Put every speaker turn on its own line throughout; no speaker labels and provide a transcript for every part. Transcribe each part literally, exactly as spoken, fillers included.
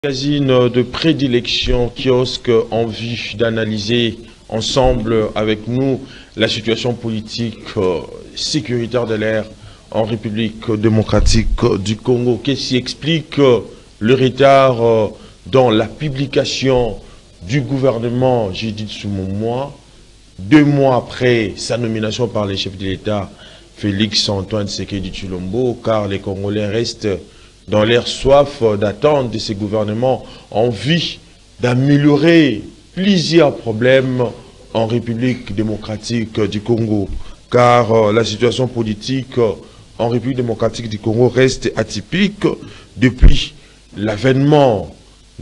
Magazine de prédilection Kiosque en vue d'analyser ensemble avec nous la situation politique euh, sécuritaire de l'air en République démocratique du Congo. Qu'est-ce qui explique euh, le retard euh, dans la publication du gouvernement Judith Sumunwa, deux mois après sa nomination par les chefs de l'État Félix Antoine Tshisekedi Tshilombo, car les Congolais restent dans l'air soif d'attente de ces gouvernements en vue d'améliorer plusieurs problèmes en République démocratique du Congo. Car euh, la situation politique euh, en République démocratique du Congo reste atypique depuis l'avènement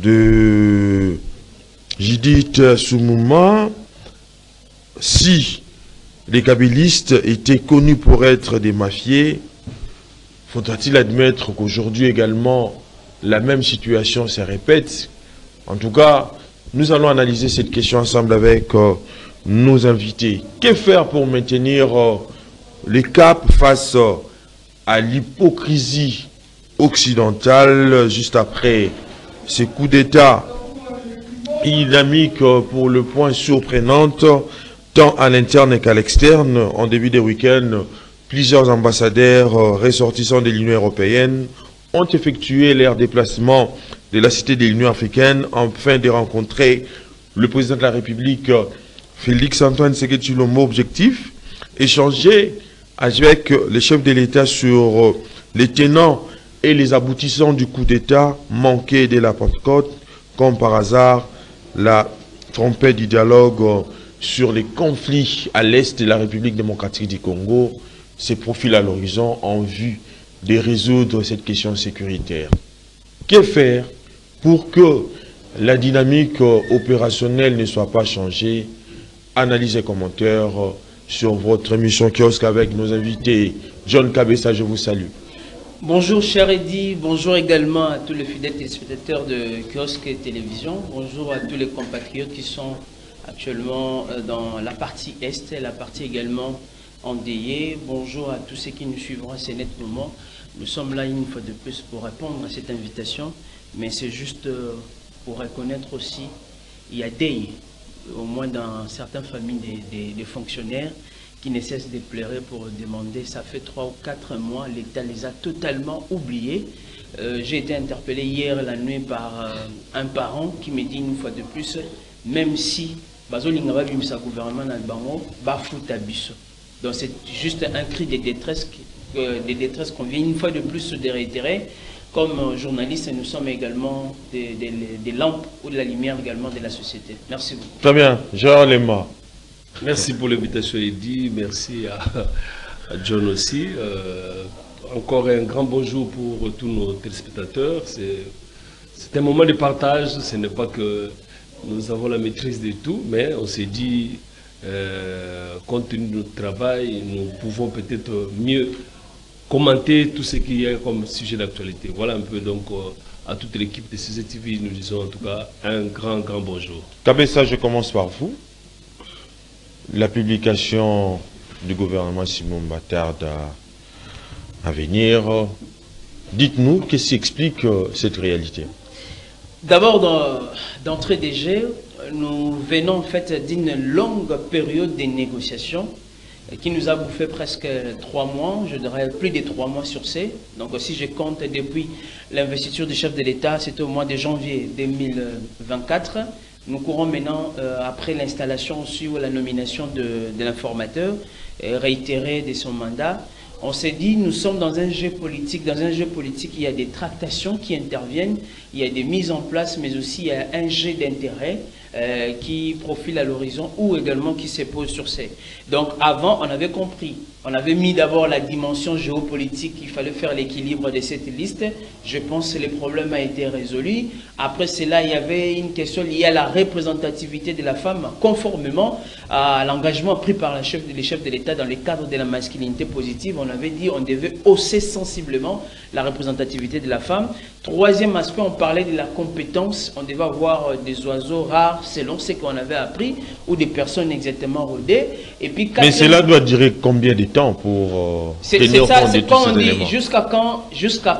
de Judith Sumunwa. Si les kabylistes étaient connus pour être des mafieux, faudra-t-il admettre qu'aujourd'hui également, la même situation se répète? En tout cas, nous allons analyser cette question ensemble avec euh, nos invités. Que faire pour maintenir euh, les caps face euh, à l'hypocrisie occidentale juste après ces coups d'État? Une dynamique euh, pour le point surprenante, tant à l'interne qu'à l'externe. En début de week-end, plusieurs ambassadeurs euh, ressortissants de l'Union européenne ont effectué leur déplacement de la cité de l'Union africaine afin de rencontrer le président de la République, Félix Antoine Tshisekedi Tshilombo. Objectif, échanger avec les chefs de l'État sur euh, les tenants et les aboutissants du coup d'État manqué de la Pentecôte. Comme par hasard, la trompette du dialogue euh, sur les conflits à l'est de la République démocratique du Congo se profile à l'horizon en vue de résoudre cette question sécuritaire. Que faire pour que la dynamique opérationnelle ne soit pas changée? Analyse et commentaires sur votre émission Kiosque avec nos invités. John Kabessa, je vous salue.
Bonjour cher Eddy, bonjour également à tous les fidèles téléspectateurs de Kiosque et Télévision. Bonjour à tous les compatriotes qui sont actuellement dans la partie Est et la partie également endeuillé. Bonjour à tous ceux qui nous suivront à ce net moment. Nous sommes là une fois de plus pour répondre à cette invitation, mais c'est juste pour reconnaître aussi, il y a des, au moins dans certaines familles des, des, des fonctionnaires qui ne cessent de pleurer pour demander, ça fait trois ou quatre mois, l'État les a totalement oubliés. Euh, J'ai été interpellé hier la nuit par euh, un parent qui me dit une fois de plus, même si Bazolinga va vivre sa gouvernement dans le bango, bafout abisso. Donc c'est juste un cri de détresse, euh, de détresse qu'on vient une fois de plus de réitérer. Comme euh, journalistes, nous sommes également des, des, des lampes ou de la lumière également de la société. Merci beaucoup.
Très bien, Gérard Lema.
Merci pour l'invitation Eddy, merci à, à John aussi. Euh, encore un grand bonjour pour tous nos téléspectateurs. C'est un moment de partage, ce n'est pas que nous avons la maîtrise de tout, mais on s'est dit, Euh, compte tenu de notre travail, nous pouvons peut-être mieux commenter tout ce qu'il y a comme sujet d'actualité. Voilà un peu donc euh, à toute l'équipe de C Z T V, nous disons en tout cas un grand, grand bonjour.
Kabessa, je commence par vous. La publication du gouvernement Sumunwa tarde à, à venir. Dites-nous, qu'est-ce qui explique euh, cette réalité?
D'abord, d'entrée des jeux, nous venons en fait d'une longue période de négociations qui nous a bouffé presque trois mois, je dirais plus de trois mois sur ces. Donc si je compte depuis l'investiture du chef de l'État, c'était au mois de janvier deux mille vingt-quatre. Nous courons maintenant euh, après l'installation sur la nomination de, de l'informateur euh, réitéré de son mandat. On s'est dit, nous sommes dans un jeu politique. Dans un jeu politique, il y a des tractations qui interviennent, il y a des mises en place, mais aussi il y a un jeu d'intérêt euh, qui profile à l'horizon ou également qui se pose sur ces. Donc avant, on avait compris, on avait mis d'abord la dimension géopolitique, il fallait faire l'équilibre de cette liste. Je pense que le problème a été résolu. Après cela, il y avait une question liée à la représentativité de la femme, conformément à l'engagement pris par la chef, les chefs de l'État dans le cadre de la masculinité positive. On avait dit on devait hausser sensiblement la représentativité de la femme. Troisième aspect, on parlait de la compétence. On devait avoir des oiseaux rares selon ce qu'on avait appris ou des personnes exactement rodées. Et puis,
mais cela doit durer combien de temps pour euh, tenir compte de tous ces éléments?
Jusqu'à quand, jusqu'à quand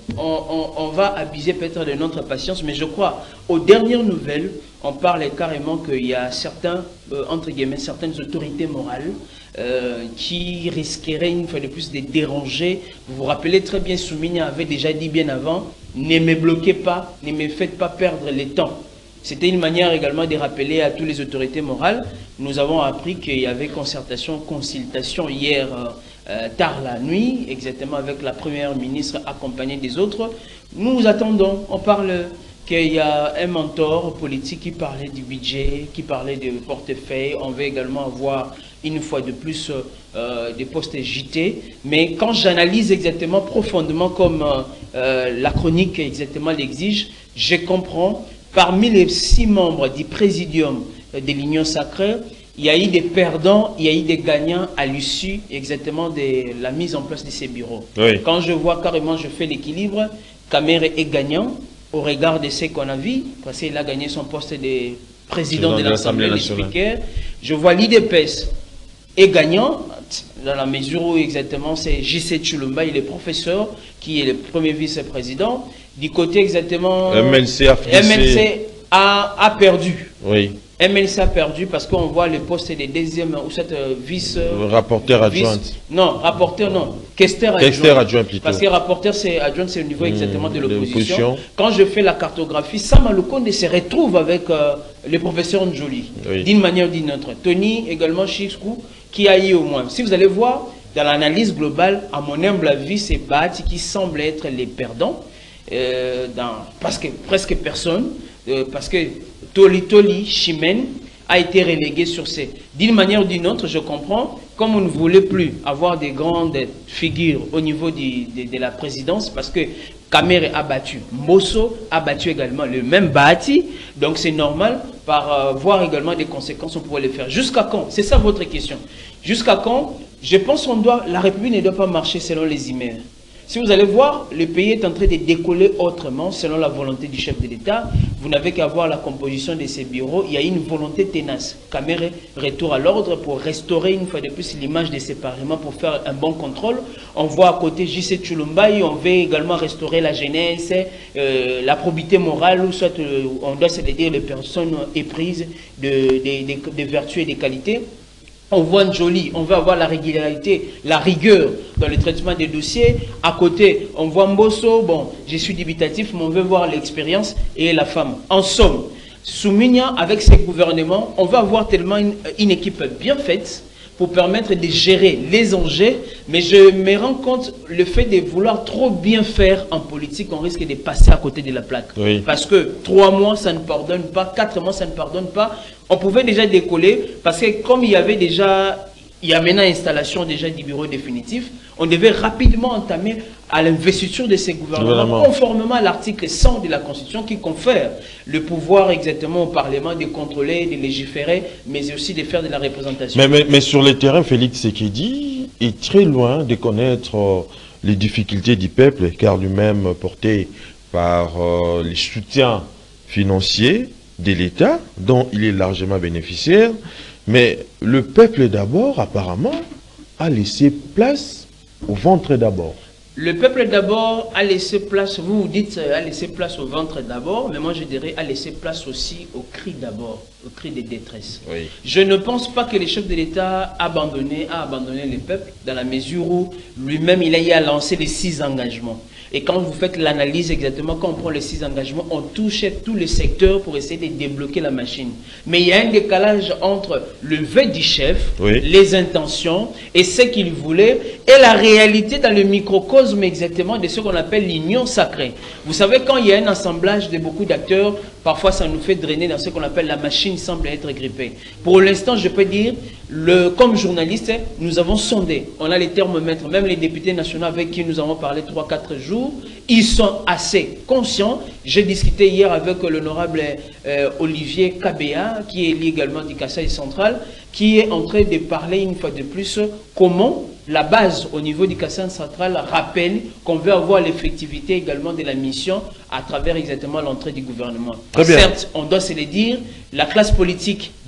on, on, on va abuser peut-être de notre patience, mais je crois, aux dernières nouvelles, on parle carrément qu'il y a certains, euh, entre guillemets, certaines autorités morales euh, qui risqueraient une fois de plus de déranger. Vous vous rappelez très bien, Soumina avait déjà dit bien avant, ne me bloquez pas, ne me faites pas perdre le temps. C'était une manière également de rappeler à toutes les autorités morales. Nous avons appris qu'il y avait concertation, consultation hier euh, euh, tard la nuit, exactement avec la première ministre accompagnée des autres. Nous attendons, on parle qu'il y a un mentor politique qui parlait du budget, qui parlait de portefeuille. On veut également avoir une fois de plus euh, des postes J T. Mais quand j'analyse exactement profondément comme euh, euh, la chronique exactement l'exige, je comprends. Parmi les six membres du présidium de l'Union sacrée, il y a eu des perdants, il y a eu des gagnants à l'issue exactement de la mise en place de ces bureaux. Oui. Quand je vois carrément, je fais l'équilibre, Kamere est gagnant au regard de ce qu'on a vu, parce qu'il a gagné son poste de président de l'Assemblée nationale. Je vois l'I D P S est gagnant, dans la mesure où exactement c'est J C Tshilomba, il est professeur, qui est le premier vice-président. Du côté exactement...
M L C a,
M L C a, a perdu.
Oui.
M L C a perdu parce qu'on voit le poste des deuxième ou cette euh, vice... Euh,
rapporteur adjoint.
Non, rapporteur non. Questeur
adjoint. adjoint plutôt.
Parce que rapporteur c'est adjoint, c'est au niveau exactement mmh, de l'opposition. Quand je fais la cartographie, Sama Lukonde se retrouve avec euh, le professeur Njoli. Oui. D'une manière ou d'une autre. Tony également, Chiskou, qui a eu au moins. Si vous allez voir, dans l'analyse globale, à mon humble avis, c'est Bahati qui semble être les perdants. Euh, dans, parce que presque personne, euh, parce que Toli Toli Chimène a été relégué sur ces. D'une manière ou d'une autre, je comprends, comme on ne voulait plus avoir des grandes figures au niveau du, de, de la présidence, parce que Kamere a battu, Mbosso a battu également le même Bahati, donc c'est normal, par euh, voir également des conséquences, on pourrait le faire. Jusqu'à quand? C'est ça votre question. Jusqu'à quand? Je pense qu'on doit, la République ne doit pas marcher selon les emails. Si vous allez voir, le pays est en train de décoller autrement selon la volonté du chef de l'État. Vous n'avez qu'à voir la composition de ces bureaux. Il y a une volonté tenace. Kamere retour à l'ordre pour restaurer une fois de plus l'image de ces parlements pour faire un bon contrôle. On voit à côté J C Tshilomba, on veut également restaurer la jeunesse, euh, la probité morale, ou soit euh, on doit se dire les personnes éprises de, de, de, de vertus et de qualités. On voit Njoli, on veut avoir la régularité, la rigueur dans le traitement des dossiers. À côté, on voit Mbosso, bon, je suis dubitatif, mais on veut voir l'expérience et la femme. En somme, Soumina, avec ses gouvernements, on va avoir tellement une, une équipe bien faite pour permettre de gérer les enjeux, mais je me rends compte, le fait de vouloir trop bien faire en politique, on risque de passer à côté de la plaque. Oui. Parce que trois mois, ça ne pardonne pas, quatre mois, ça ne pardonne pas. On pouvait déjà décoller, parce que comme il y avait déjà, il y a maintenant installation déjà du bureau définitif, on devait rapidement entamer à l'investiture de ces gouvernements, conformément à l'article cent de la Constitution qui confère le pouvoir exactement au Parlement de contrôler, de légiférer, mais aussi de faire de la représentation.
Mais, mais, mais sur le terrain, Félix Tshisekedi est très loin de connaître euh, les difficultés du peuple, car lui-même porté par euh, les soutiens financiers de l'État, dont il est largement bénéficiaire. Mais le peuple d'abord, apparemment, a laissé place au ventre d'abord.
Le peuple d'abord a laissé place, vous vous dites a laissé place au ventre d'abord, mais moi je dirais a laissé place aussi au cri d'abord, au cri de détresse. Oui. Je ne pense pas que le chef de l'État a abandonné, a abandonné le peuple, dans la mesure où lui-même il a eu à lancer les six engagements. Et quand vous faites l'analyse exactement, quand on prend les six engagements, on touche tous les secteurs pour essayer de débloquer la machine. Mais il y a un décalage entre le vœu du chef, oui, les intentions et ce qu'il voulait, et la réalité dans le microcosme exactement de ce qu'on appelle l'union sacrée. Vous savez, quand il y a un assemblage de beaucoup d'acteurs, parfois ça nous fait drainer dans ce qu'on appelle la machine semble être grippée. Pour l'instant, je peux dire, le, comme journaliste, nous avons sondé, on a les thermomètres, même les députés nationaux avec qui nous avons parlé trois quatre jours, ils sont assez conscients. J'ai discuté hier avec l'honorable euh, Olivier Kabea, qui est également du Kasaï central, qui est en train de parler une fois de plus comment la base au niveau du Kasaï central rappelle qu'on veut avoir l'effectivité également de la mission à travers exactement l'entrée du gouvernement. Très bien. Certes, on doit se le dire, la classe politique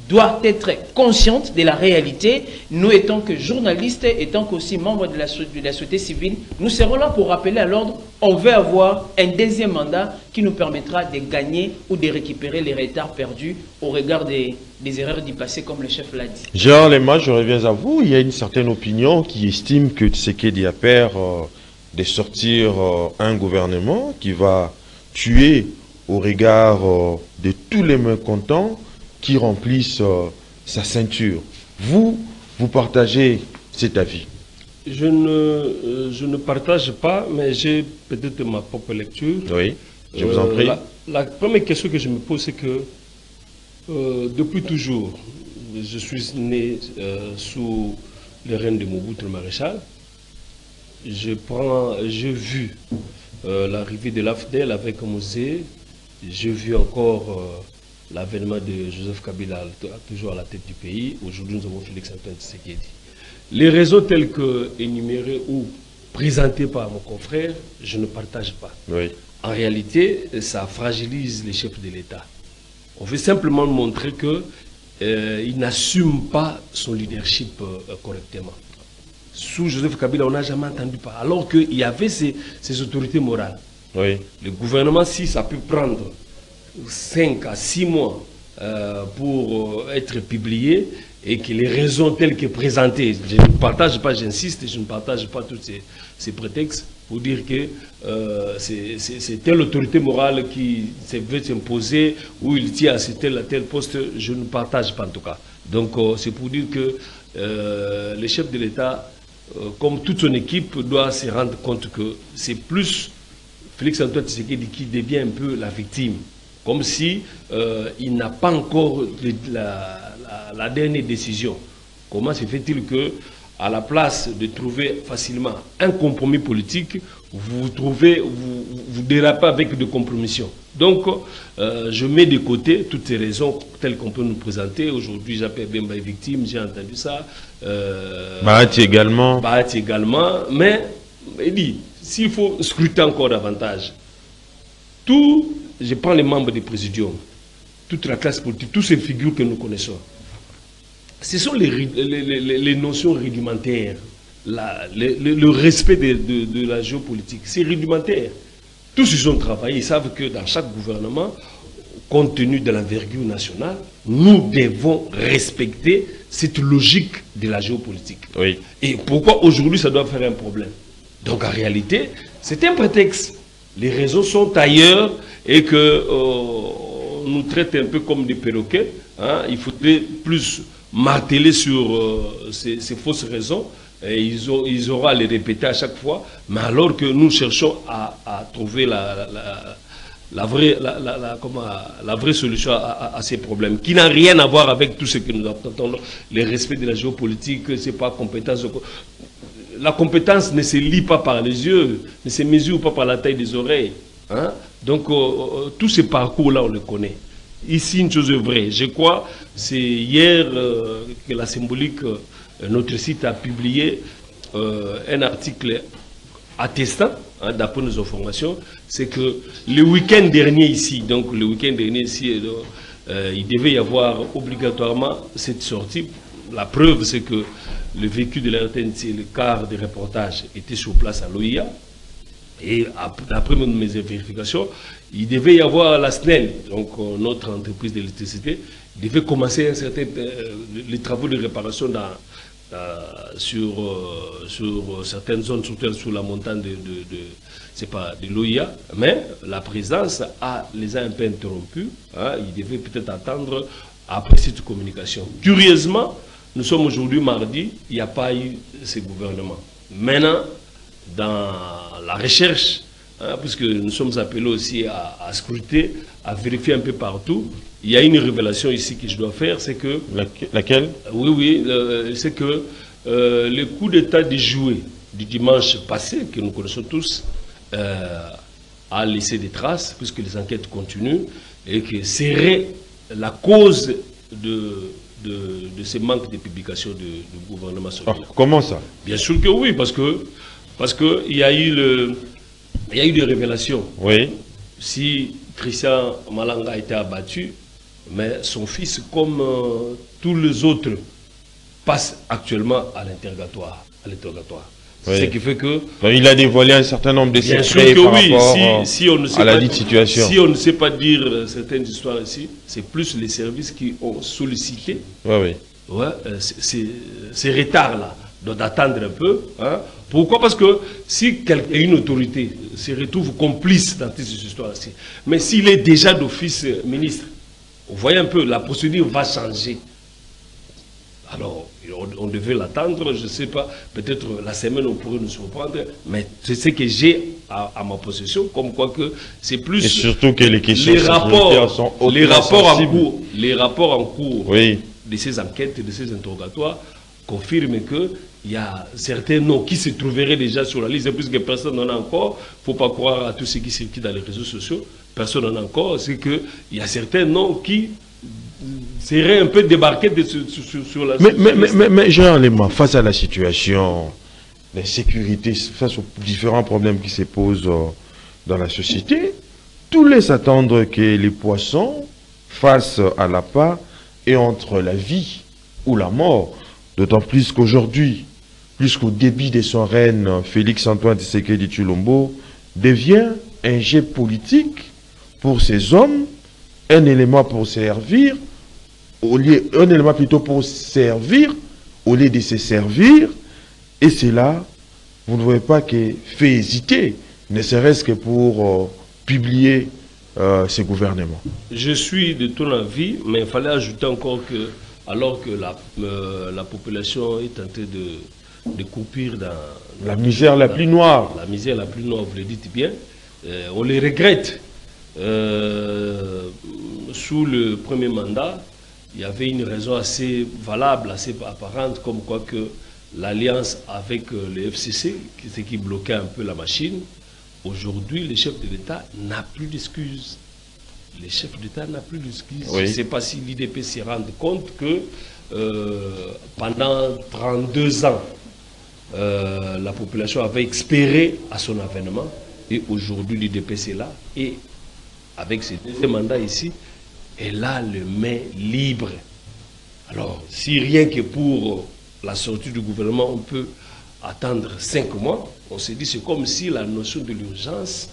doit être consciente de la réalité. Nous, étant que journalistes, étant qu'aussi membres de la, de la société civile, nous serons là pour rappeler à l'ordre. On veut avoir un deuxième mandat qui nous permettra de gagner ou de récupérer les retards perdus au regard des, des erreurs du passé, comme le chef l'a dit.
Gérard Lema, je reviens à vous. Il y a une certaine opinion qui estime que Tshisekedi a peur euh, de sortir euh, un gouvernement qui va tuer au regard euh, de tous les mécontents qui remplissent euh, sa ceinture. Vous, vous partagez cet avis?
Je ne, euh, je ne partage pas, mais j'ai peut-être ma propre lecture.
Oui, je vous en prie.
Euh, la, la première question que je me pose, c'est que euh, depuis toujours, je suis né euh, sous le règne de Mobutu le maréchal. Je prends, j'ai vu euh, l'arrivée de l'A F D E L avec Mosé. J'ai vu encore euh, l'avènement de Joseph Kabila toujours à la tête du pays. Aujourd'hui, nous avons Félix-Antoine Tshisekedi. Les raisons telles que énumérées ou présentées par mon confrère, je ne partage pas.
Oui.
En réalité, ça fragilise les chefs de l'État. On veut simplement montrer qu'il euh, n'assume pas son leadership euh, correctement. Sous Joseph Kabila, on n'a jamais entendu parler. Alors qu'il y avait ces, ces autorités morales.
Oui.
Le gouvernement, si ça peut prendre cinq à six mois euh, pour euh, être publié, et que les raisons telles que présentées, je ne partage pas, j'insiste, je ne partage pas tous ces, ces prétextes pour dire que euh, c'est telle autorité morale qui veut s'imposer ou il tient à ce tel à tel poste, je ne partage pas en tout cas. Donc euh, c'est pour dire que euh, le chef de l'État, euh, comme toute son équipe, doit se rendre compte que c'est plus Félix-Antoine Tshisekedi qui devient un peu la victime. Comme si euh, il n'a pas encore la, la, la dernière décision. Comment se fait-il que, à la place de trouver facilement un compromis politique, vous trouvez, vous, vous dérapez avec des compromissions. Donc, euh, je mets de côté toutes ces raisons telles qu'on peut nous présenter. Aujourd'hui, j'appelle Bemba victime, j'ai entendu ça. Euh,
Bahati également.
Bahati également. Mais, il dit, s'il faut scruter encore davantage, tout. Je prends les membres du Présidium, toute la classe politique, toutes ces figures que nous connaissons. Ce sont les, les, les, les notions rudimentaires, la, le, le respect de, de, de la géopolitique. C'est rudimentaire. Tous ils ont travaillé, ils savent que dans chaque gouvernement, compte tenu de l'envergure nationale, nous devons respecter cette logique de la géopolitique.
Oui.
Et pourquoi aujourd'hui ça doit faire un problème? Donc en réalité, c'est un prétexte. Les raisons sont ailleurs et que euh, nous traite un peu comme des perroquets. Hein. Il faudrait plus marteler sur euh, ces, ces fausses raisons. Et ils, ont, ils auront à les répéter à chaque fois. Mais alors que nous cherchons à, à trouver la, la, la, vraie, la, la, la, comment, la vraie solution à, à, à ces problèmes, qui n'a rien à voir avec tout ce que nous entendons. Le respect de la géopolitique, ce n'est pas compétence. La compétence ne se lit pas par les yeux, ne se mesure pas par la taille des oreilles. Hein? Donc, euh, tous ces parcours-là, on les connaît. Ici, une chose est vraie. Je crois, c'est hier euh, que la symbolique, euh, notre site a publié euh, un article attestant, hein, d'après nos informations, c'est que le week-end dernier ici, donc le week-end dernier ici, euh, il devait y avoir obligatoirement cette sortie. La preuve, c'est que le véhicule de la R T N C, le quart de reportage, était sur place à l'O I A. Et d'après mes vérifications, il devait y avoir la S N E L, donc euh, notre entreprise d'électricité, devait commencer un certain, euh, les travaux de réparation dans, euh, sur, euh, sur certaines zones, surtout sur la montagne de, de, de, c'est pas, de l'O I A. Mais la présidence a, les a un peu interrompus. Hein, il devait peut-être attendre après cette communication. Curieusement, nous sommes aujourd'hui mardi, il n'y a pas eu ce gouvernement. Maintenant, dans la recherche, hein, puisque nous sommes appelés aussi à, à scruter, à vérifier un peu partout, il y a une révélation ici que je dois faire, c'est que...
Laquelle?
Oui, oui, euh, c'est que euh, le coup d'état déjoué du dimanche passé, que nous connaissons tous, euh, a laissé des traces, puisque les enquêtes continuent, et que serait la cause de... De, de ces manques de publication du gouvernement solidaire.
Ah, comment ça?
Bien sûr que oui, parce que parce que il y a eu le il y a eu des révélations.
Oui.
Si Christian Malanga a été abattu, Mais son fils, comme euh, tous les autres, passe actuellement à l'interrogatoire. À l'interrogatoire.
Oui.
Ce qui fait que...
Donc, il a dévoilé un certain nombre de
Bien
secrets
sûr que
par
oui,
rapport
si, si on ne sait
à la
pas,
dite situation.
Si on ne sait pas dire euh, certaines histoires ici, c'est plus les services qui ont sollicité
Oui, oui.
ouais, euh, ces, ces retards-là. Donc d'attendre un peu. Hein. Pourquoi? Parce que si quelqu'un, une autorité se retrouve complice dans toutes ces histoires-ci, mais s'il est déjà d'office ministre, vous voyez un peu, la procédure va changer. Alors, on, on devait l'attendre, je ne sais pas, peut-être la semaine on pourrait nous surprendre, mais c'est ce que j'ai à, à ma possession, comme quoi que c'est plus...
Et surtout que les questions
les rapports,
sont
les rapports en
sensibles.
cours, les rapports en cours
Oui.
de ces enquêtes, de ces interrogatoires, confirment qu'il y a certains noms qui se trouveraient déjà sur la liste, puisque personne n'en a encore. Il ne faut pas croire à tout ce qui circule dans les réseaux sociaux. Personne n'en a encore. C'est qu'il y a certains noms qui seraient un peu débarqués de, sur, sur, sur la
Mais,
sur
mais,
la
mais,
liste.
mais, mais Jean Lema, face à la situation d'insécurité, face aux différents problèmes qui se posent euh, dans la société, tout laisse attendre que les poissons fassent à la part et entre la vie ou la mort. D'autant plus qu'aujourd'hui, plus qu'au début de son règne, Félix-Antoine Tshisekedi Tshilombo devient un jet politique pour ces hommes, un élément pour servir, au lieu, un élément plutôt pour servir, au lieu de se servir, et c'est là, vous ne voyez pas qu'il fait hésiter, ne serait-ce que pour euh, publier euh, ces gouvernements.
Je suis de ton avis, mais il fallait ajouter encore que, alors que la, euh, la population est en train de, de croupir dans
La misère la
dans,
plus noire.
La misère la plus noire, vous le dites bien, euh, on les regrette. Euh, sous le premier mandat, il y avait une raison assez valable, assez apparente, comme quoi que l'alliance avec le F C C, ce qui bloquait un peu la machine, aujourd'hui, le chef de l'État n'a plus d'excuses. Le chef d'État n'a plus d'excuses.
Oui.
Je ne sais pas si l'I D P s'est rendu compte que euh, pendant trente-deux ans, euh, la population avait espéré à son avènement, et aujourd'hui l'I D P c'est là, et avec ses deux mandats ici, elle a le main libre. Alors, si rien que pour la sortie du gouvernement, on peut attendre cinq mois, on se dit c'est comme si la notion de l'urgence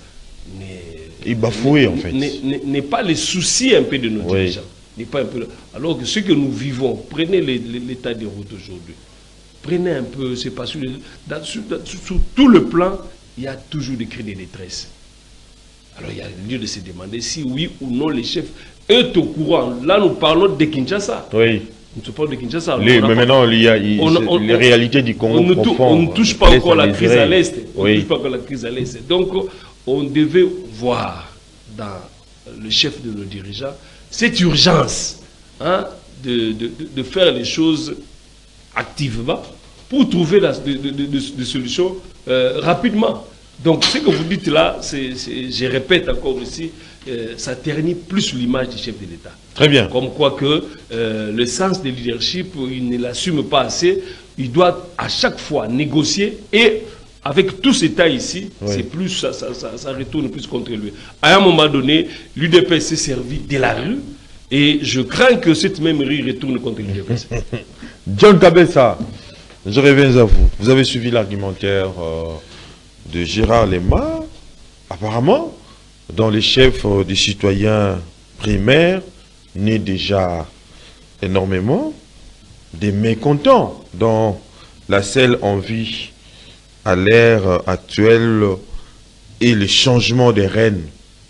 est bafouée en fait.
N'est pas le souci un peu de nos
oui.
dirigeants. N'est pas un peu, alors que ce que nous vivons, prenez l'état des routes aujourd'hui, prenez un peu, c'est pas sur, dans, sur, dans, sur, sur tout le plan, il y a toujours des cris de détresse. Alors il y a lieu de se demander si oui ou non les chefs est au courant. Là nous parlons de Kinshasa.
Oui.
Nous parlons de Kinshasa.
Les, mais maintenant il y a il, on, on, les réalités du Congo.
On ne,
profond,
on ne touche pas encore la crise à l'Est. On ne touche pas encore la crise à l'Est. Donc on devait voir dans le chef de nos dirigeants cette urgence hein, de, de, de faire les choses activement pour trouver la, de, de, de, de solutions euh, rapidement. Donc ce que vous dites là, c'est, c'est, je répète encore ici, euh, ça ternit plus l'image du chef de l'État.
Très bien.
Comme quoi que euh, le sens de leadership, il ne l'assume pas assez. Il doit à chaque fois négocier et avec tout cet état ici, oui. c'est plus ça, ça, ça, ça retourne plus contre lui. À un moment donné, l'U D P s'est servi de la rue et je crains que cette même rue retourne contre l'U D P.
John Kabessa, je reviens à vous. Vous avez suivi l'argumentaire euh, de Gérard Lema. Apparemment, dans les chefs euh, des citoyens primaires, naît déjà énormément des mécontents dans la seule envie à l'ère actuelle et le changement des rênes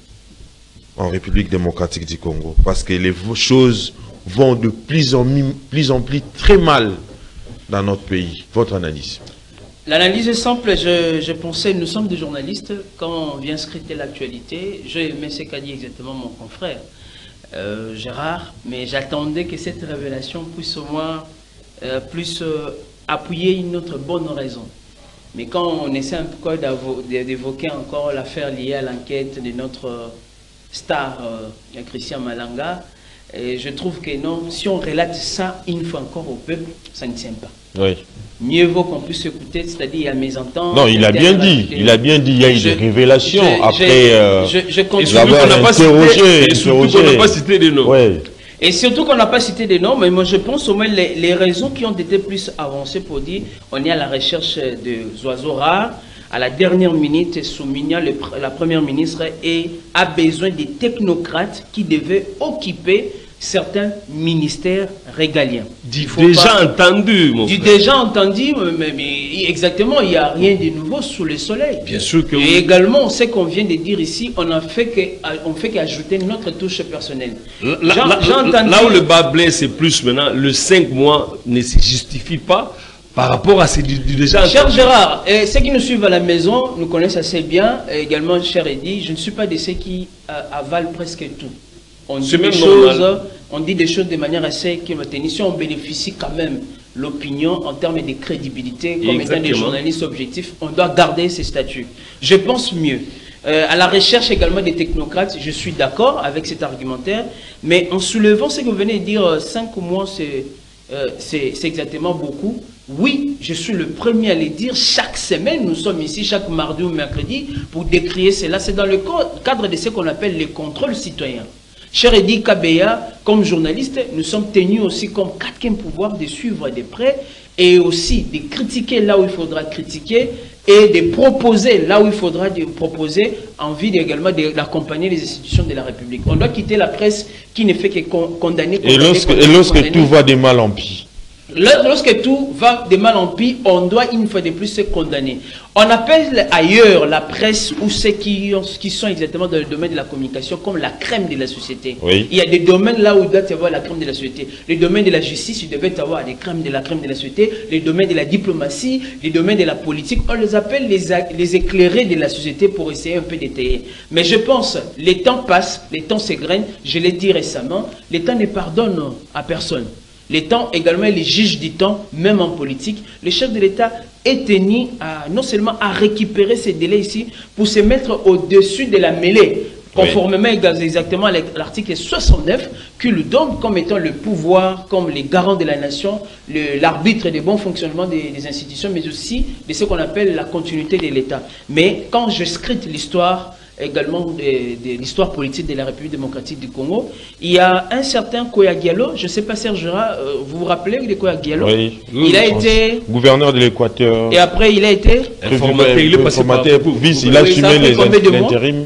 en République démocratique du Congo. Parce que les choses vont de plus en plus, en plus très mal dans notre pays. Votre analyse?
L'analyse est simple. Je, je pensais, nous sommes des journalistes, quand on vient scruter l'actualité, je aimais ce qu'a dit exactement mon confrère euh, Gérard, mais j'attendais que cette révélation puisse au moins euh, plus euh, appuyer une autre bonne raison. Mais quand on essaie un peu d'évoquer encore l'affaire liée à l'enquête de notre star, euh, Christian Malanga, et je trouve que non, si on relate ça une fois encore au peuple, ça ne tient pas.
Oui.
Mieux vaut qu'on puisse écouter, c'est-à-dire il y a mes ententes.
Non, il a bien dit, il a bien dit, il y a eu des révélations après euh,
je, je, je
l'avoir
interrogé.
Et surtout qu'on n'a pas cité des noms.
Ouais.
Et surtout qu'on n'a pas cité des noms, mais moi je pense au moins les, les raisons qui ont été plus avancées pour dire on est à la recherche des oiseaux rares. À la dernière minute, Souminia, le, la première ministre, et a besoin des technocrates qui devaient occuper certains ministères régaliens.
Du déjà pas, entendu, mon
Du
frère.
déjà entendu, mais, mais exactement, il n'y a rien de nouveau sous le soleil.
Bien sûr que
Et
oui.
également, on sait qu'on vient de dire ici, on a fait que, on fait qu'ajouter notre touche personnelle.
Là, là, là, là où le bas blesse, c'est plus maintenant, le cinq mois ne se justifie pas par rapport à ces du, du déjà.
Cher Gérard, et ceux qui nous suivent à la maison nous connaissent assez bien, et également cher Eddy, je ne suis pas de ceux qui euh, avalent presque tout. On dit, des choses, on dit des choses de manière assez climatérique. Si on bénéficie quand même l'opinion en termes de crédibilité, comme étant des journalistes objectifs, on doit garder ces statuts. Je pense mieux. Euh, à la recherche également des technocrates, je suis d'accord avec cet argumentaire, mais en soulevant ce que vous venez de dire, euh, cinq mois, c'est euh, c'est exactement beaucoup. Oui, je suis le premier à le dire. Chaque semaine, nous sommes ici, chaque mardi ou mercredi, pour décrier cela. C'est dans le cadre de ce qu'on appelle les contrôles citoyens. Cher Eddy Kabeya, comme journaliste, nous sommes tenus aussi comme quatrième pouvoir de suivre de près et aussi de critiquer là où il faudra critiquer et de proposer là où il faudra de proposer en vue également d'accompagner les institutions de la République. On doit quitter la presse qui ne fait que condamner, condamner,
et lorsque,
condamner,
et lorsque
condamner.
tout va de mal en pis.
Lorsque tout va de mal en pis, on doit une fois de plus se condamner. On appelle ailleurs la presse ou ceux qui, ont, qui sont exactement dans le domaine de la communication comme la crème de la société.
Oui.
Il y a des domaines là où il doit y avoir la crème de la société. Le domaine de la justice, il devait y avoir des crèmes de la crème de la société. Les domaines de la diplomatie, les domaines de la politique, on les appelle les, les éclairés de la société pour essayer un peu d'étayer. Mais je pense, les temps passent, les temps s'égrènent. Je l'ai dit récemment, les temps ne pardonnent à personne. Les temps également, les juges du temps, même en politique, le chef de l'État est tenu à, non seulement à récupérer ces délais ici pour se mettre au-dessus de la mêlée, conformément oui. exactement à l'article soixante-neuf, qui lui donne comme étant le pouvoir, comme les garants de la nation, l'arbitre des bons fonctionnements des, des institutions, mais aussi de ce qu'on appelle la continuité de l'État. Mais quand je scrute l'histoire, également de, de l'histoire politique de la République démocratique du Congo, il y a un certain Koya Diallo, je ne sais pas Serge Gérard, euh, vous vous rappelez de Koya Diallo?
Oui,
il a été
gouverneur de l'Équateur.
Et après il a été
informateur, il est passé par vice, il a assumé l'intérim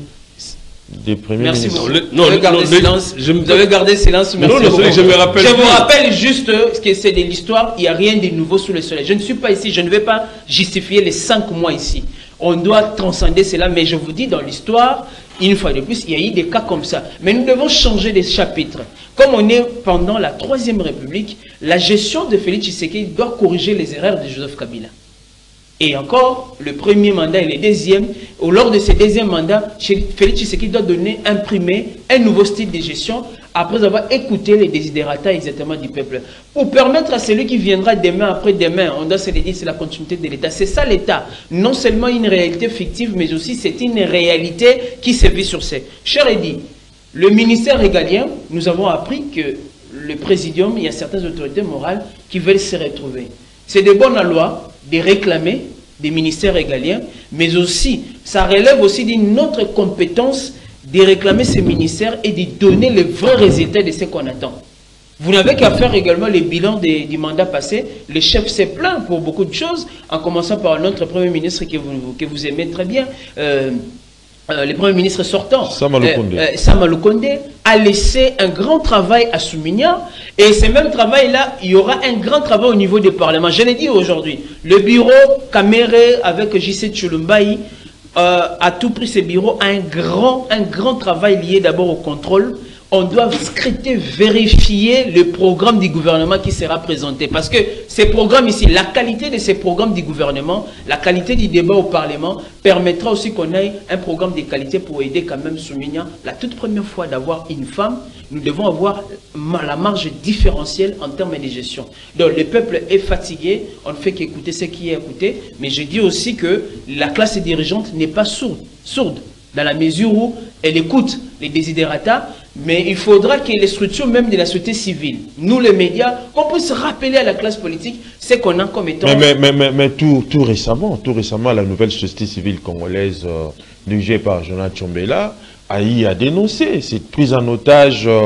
des premiers
Merci
ministres.
beaucoup. Non, vous avez gardé silence. Je me... Vous avez gardé silence. Merci
non, non, je me rappelle.
Je vous rappelle juste que c'est de l'histoire. Il n'y a rien de nouveau sous le soleil. Je ne suis pas ici. Je ne vais pas justifier les cinq mois ici. On doit transcender cela. Mais je vous dis, dans l'histoire, une fois de plus, il y a eu des cas comme ça. Mais nous devons changer de chapitre. Comme on est pendant la Troisième République, la gestion de Félix Tshisekedi doit corriger les erreurs de Joseph Kabila. Et encore, le premier mandat et le deuxième, au lors de ce deuxième mandat, Félix Tshisekedi doit donner, imprimer un nouveau style de gestion après avoir écouté les désidérata exactement du peuple. Pour permettre à celui qui viendra demain, après-demain, on doit se le dire, c'est la continuité de l'État. C'est ça l'État. Non seulement une réalité fictive, mais aussi c'est une réalité qui se vit sur ces. Cher Eddy, le ministère régalien, nous avons appris que le présidium, il y a certaines autorités morales qui veulent se retrouver. C'est de bonne loi de réclamer des ministères régaliens, mais aussi, ça relève aussi d'une autre compétence de réclamer ces ministères et de donner les vrais résultats de ce qu'on attend. Vous n'avez qu'à faire également les bilans des, du mandat passé. Le chef s'est plaint pour beaucoup de choses, en commençant par notre Premier ministre que vous, que vous aimez très bien, euh, Euh, le Premier ministre sortant,
Sama Lukonde,
euh, euh, Sama Lukonde, a laissé un grand travail à Souminia. Et ce même travail-là, il y aura un grand travail au niveau du Parlement. Je l'ai dit aujourd'hui, le bureau Kamere avec J C Tshulumbaï euh, a tout pris ce bureau à un grand, un grand travail lié d'abord au contrôle. On doit scruter, vérifier le programme du gouvernement qui sera présenté. Parce que ces programmes ici, la qualité de ces programmes du gouvernement, la qualité du débat au Parlement, permettra aussi qu'on ait un programme de qualité pour aider quand même Souminia. La toute première fois d'avoir une femme, nous devons avoir la marge différentielle en termes de gestion. Donc le peuple est fatigué, on ne fait qu'écouter ce qui est écouté. Mais je dis aussi que la classe dirigeante n'est pas sourde, sourde, dans la mesure où elle écoute les désidérata. Mais il faudra que les structures même de la société civile, nous les médias, qu'on puisse rappeler à la classe politique ce qu'on a comme étant...
Mais, mais, mais, mais, mais tout, tout récemment, tout récemment, la nouvelle société civile congolaise euh, dirigée par Jonathan Tchombela a, a dénoncé cette prise en otage euh,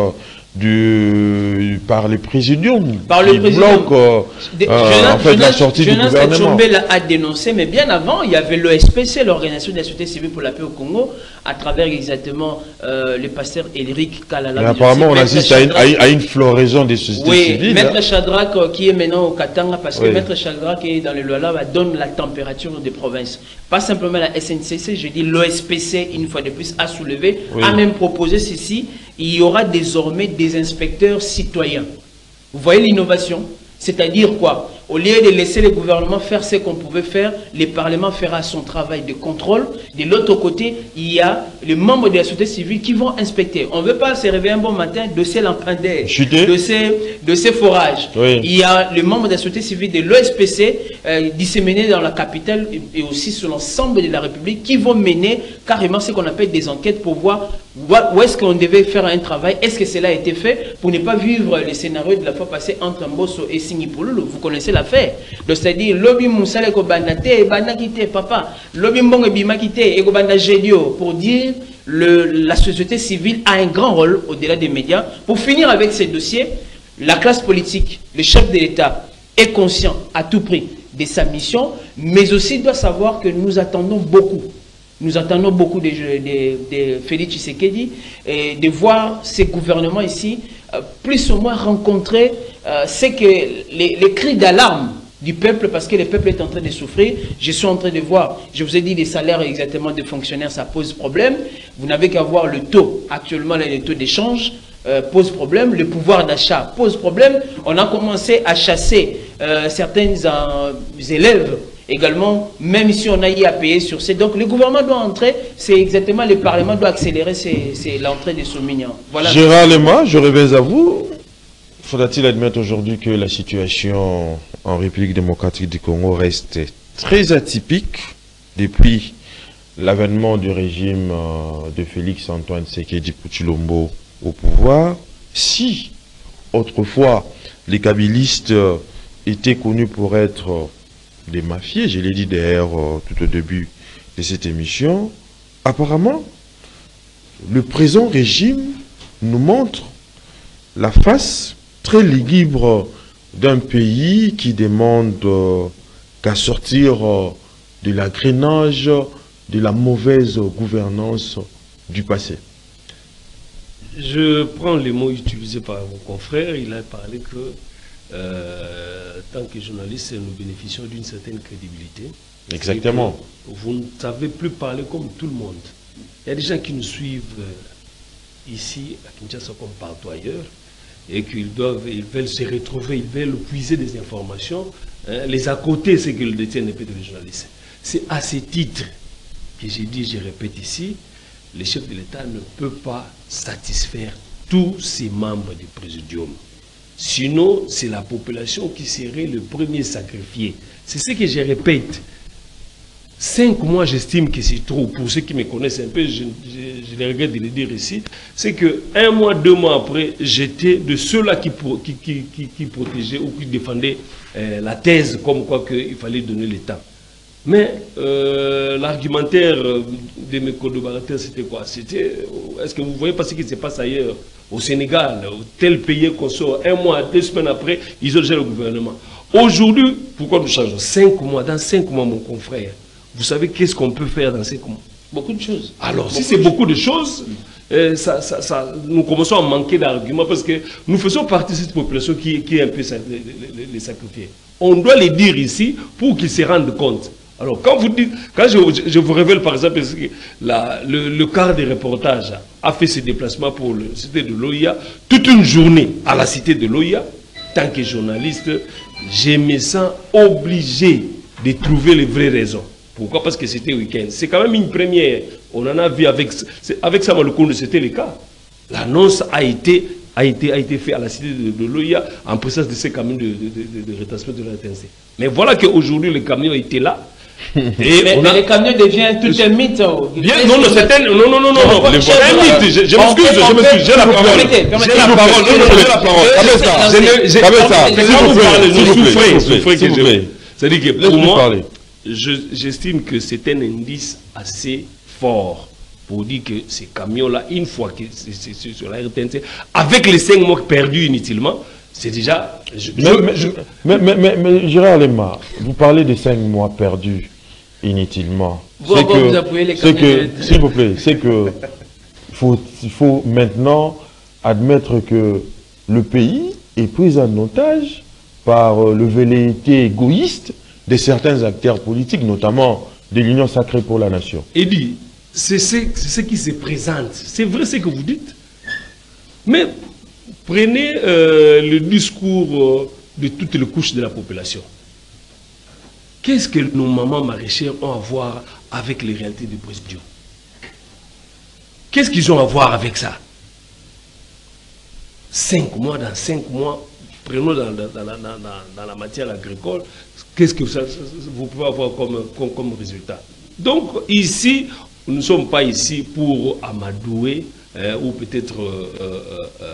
du, par les présidiums
par le
qui
président.
bloquent euh,
De,
euh,
Jonas,
en fait,
Jonas,
la sortie
Jonas
du gouvernement.
Tchombela a dénoncé, mais bien avant, il y avait l'O S P C, l'Organisation de la Société Civile pour la Paix au Congo, à travers exactement euh, le pasteur Éric Kalala.
Mais apparemment, on assiste à une, à, une, à une floraison des sociétés
oui,
civiles.
Maître
hein.
Shadrach euh, qui est maintenant au Katanga, parce que
Oui.
Maître Shadrach qui est dans le Luala va donne la température des provinces. Pas simplement la S N C C, je dis l'O S P C, une fois de plus, a soulevé,
Oui.
a même proposé ceci. Il y aura désormais des inspecteurs citoyens. Vous voyez l'innovation? C'est-à-dire quoi? Au lieu de laisser le gouvernement faire ce qu'on pouvait faire, le Parlement fera son travail de contrôle. De l'autre côté, il y a les membres de la société civile qui vont inspecter. On ne veut pas se réveiller un bon matin de ces lampadaires, de ces, de ces forages.
Oui.
Il y a les membres de la société civile de l'O S P C euh, disséminés dans la capitale et, et aussi sur l'ensemble de la République qui vont mener carrément ce qu'on appelle des enquêtes pour voir où est-ce qu'on devait faire un travail, est-ce que cela a été fait pour ne pas vivre les scénarios de la fois passée entre Mbosso et Singipolulu. Vous connaissez l'affaire. C'est-à-dire, lobby moussale ko bandate et bandakite papa, lobby mbonge bimakite et ko bandajedio pour dire le, la société civile a un grand rôle au-delà des médias. Pour finir avec ces dossiers, la classe politique, le chef de l'État est conscient à tout prix de sa mission, mais aussi doit savoir que nous attendons beaucoup. Nous attendons beaucoup de, de, de Félix Tshisekedi et de voir ces gouvernements ici euh, plus ou moins rencontrer euh, c'est que les, les cris d'alarme du peuple, parce que le peuple est en train de souffrir. Je suis en train de voir, je vous ai dit les salaires exactement des fonctionnaires, ça pose problème. Vous n'avez qu'à voir le taux, actuellement là, le taux d'échange euh, pose problème, le pouvoir d'achat pose problème. On a commencé à chasser euh, certains euh, élèves également, même si on a eu à payer sur ces. Donc le gouvernement doit entrer, c'est exactement le Parlement doit accélérer l'entrée des sous-mignons. Voilà.
Gérard Lema, je reviens à vous. Faudra-t-il admettre aujourd'hui que la situation en République démocratique du Congo reste très atypique depuis l'avènement du régime de Félix Antoine Tshisekedi Tshilombo au pouvoir? Si autrefois les kabylistes étaient connus pour être des mafieux, je l'ai dit d'ailleurs tout au début de cette émission, apparemment le présent régime nous montre la face très libre d'un pays qui demande euh, qu'à sortir euh, de l'agrénage de la mauvaise gouvernance du passé.
Je prends les mots utilisés par mon confrère. Il a parlé que, euh, tant que journaliste, nous bénéficions d'une certaine crédibilité.
Exactement.
Vous ne savez plus parler comme tout le monde. Il y a des gens qui nous suivent euh, ici, à Kinshasa, comme partout ailleurs, et qu'ils doivent, ils veulent se retrouver, ils veulent puiser des informations, hein, les à côté, c'est que le détient n'est pas de journaliste. C'est à ce titre que j'ai dit, je répète ici, le chef de l'État ne peut pas satisfaire tous ses membres du présidium. Sinon, c'est la population qui serait le premier sacrifié. C'est ce que je répète. Cinq mois, j'estime que c'est trop. Pour ceux qui me connaissent un peu, je, je, je les regrette de le dire ici. C'est que un mois, deux mois après, j'étais de ceux-là qui, qui, qui, qui, qui protégeaient ou qui défendaient euh, la thèse comme quoi qu'il fallait donner le temps. Mais euh, l'argumentaire de mes collaborateurs, c'était quoi? C'était, est-ce que vous voyez pas ce qui se passe ailleurs, au Sénégal, tel pays qu'on sort, un mois, deux semaines après, ils ont géré le gouvernement. Aujourd'hui, pourquoi nous changeons? Cinq mois, dans cinq mois, mon confrère, vous savez qu'est-ce qu'on peut faire dans cinq mois?
Beaucoup de choses.
Alors,
beaucoup
si c'est beaucoup de choses, euh, ça, ça, ça, nous commençons à manquer d'arguments parce que nous faisons partie de cette population qui, qui est un peu les, les, les sacrifiés. On doit les dire ici pour qu'ils se rendent compte. Alors, quand vous dites, quand je, je vous révèle par exemple que la, le, le quart des reportages a fait ses déplacements pour la cité de l'O I A, toute une journée à la cité de l'O I A, tant que journaliste, je me sens obligé de trouver les vraies raisons. Pourquoi? Parce que c'était week-end. C'est quand même une première. On en a vu avec, avec Sama Lukonde, c'était le cas. L'annonce a été, a, été, a été faite à la cité de, de l'O I A en présence de ces camions de, de, de, de rétablissement de la T N C. Mais voilà qu'aujourd'hui, les camions étaient là.
Et mais, on a... mais les camions deviennent tout un mythe.
Bien, non, non, c'est un... Non, non, non, non, non. Un mythe. Je, je m'excuse, je m'excuse. J'ai la parole. J'ai la parole. Non, non, j'ai la parole. C'est-à-dire que pour moi, j'estime que c'est un indice assez fort pour dire que ces camions-là, une fois que c'est sur la R T N C, avec les cinq mois perdus inutilement, c'est déjà... Je,
mais, mais, je, mais, mais, mais, mais Gérard Lema, vous parlez de cinq mois perdus inutilement.
C'est que,
que s'il vous plaît, c'est que faut, il faut maintenant admettre que le pays est pris en otage par le velléité égoïste de certains acteurs politiques, notamment de l'Union sacrée pour la nation.
Et dit, c'est ce qui se présente. C'est vrai ce que vous dites. Mais prenez euh, le discours euh, de toutes les couches de la population. Qu'est-ce que nos mamans maraîchères ont à voir avec les réalités du Bresbio? Qu'est-ce qu'ils ont à voir avec ça? Cinq mois, dans cinq mois, prenons dans, dans, dans, dans, dans la matière agricole, qu'est-ce que ça, vous pouvez avoir comme, comme, comme résultat? Donc ici, nous ne sommes pas ici pour amadouer, euh, ou peut-être euh, euh,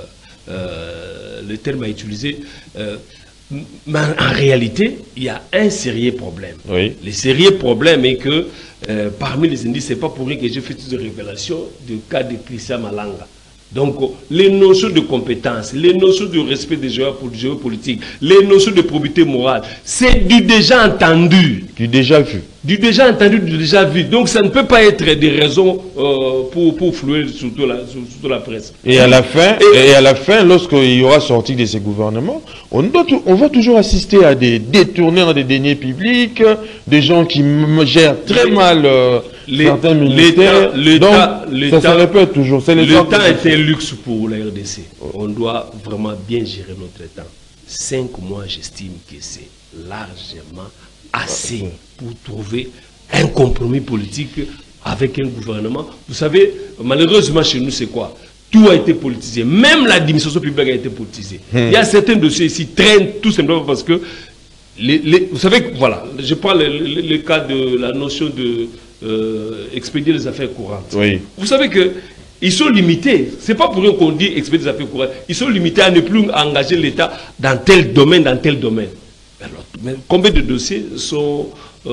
euh, le terme à utiliser, euh, mais en réalité, il y a un sérieux problème.
Oui.
Le sérieux problème est que euh, parmi les indices, ce n'est pas pour rien que j'ai fait toutes ces révélations du cas de Christian Malanga. Donc, les notions de compétence, les notions de respect des géopolitiques, les notions de probité morale, c'est du déjà entendu.
Du déjà vu.
Du déjà entendu, du déjà vu. Donc, ça ne peut pas être des raisons euh, pour, pour flouer surtout la, surtout la presse.
Et à la fin, et, et à la fin, lorsqu'il y aura sorti de ces gouvernements, on, doit tout, on va toujours assister à des détourneurs des deniers publics, des gens qui gèrent très mal euh, certains ministères. Donc, ça se répète toujours.
Le temps est un luxe pour la R D C. On doit vraiment bien gérer notre temps. Cinq mois, j'estime que c'est largement assez pour trouver un compromis politique avec un gouvernement. Vous savez, malheureusement chez nous, c'est quoi? Tout a été politisé. Même l'administration publique a été politisée. Hmm. Il y a certains dossiers ici qui traînent tout simplement parce que, les, les, vous savez, voilà, je prends le, le, le cas de la notion de euh, expédier les affaires courantes.
Oui.
Vous savez que ils sont limités. Ce n'est pas pour eux qu'on dit expédier les affaires courantes. Ils sont limités à ne plus engager l'État dans tel domaine, dans tel domaine. Alors, mais combien de dossiers sont, euh,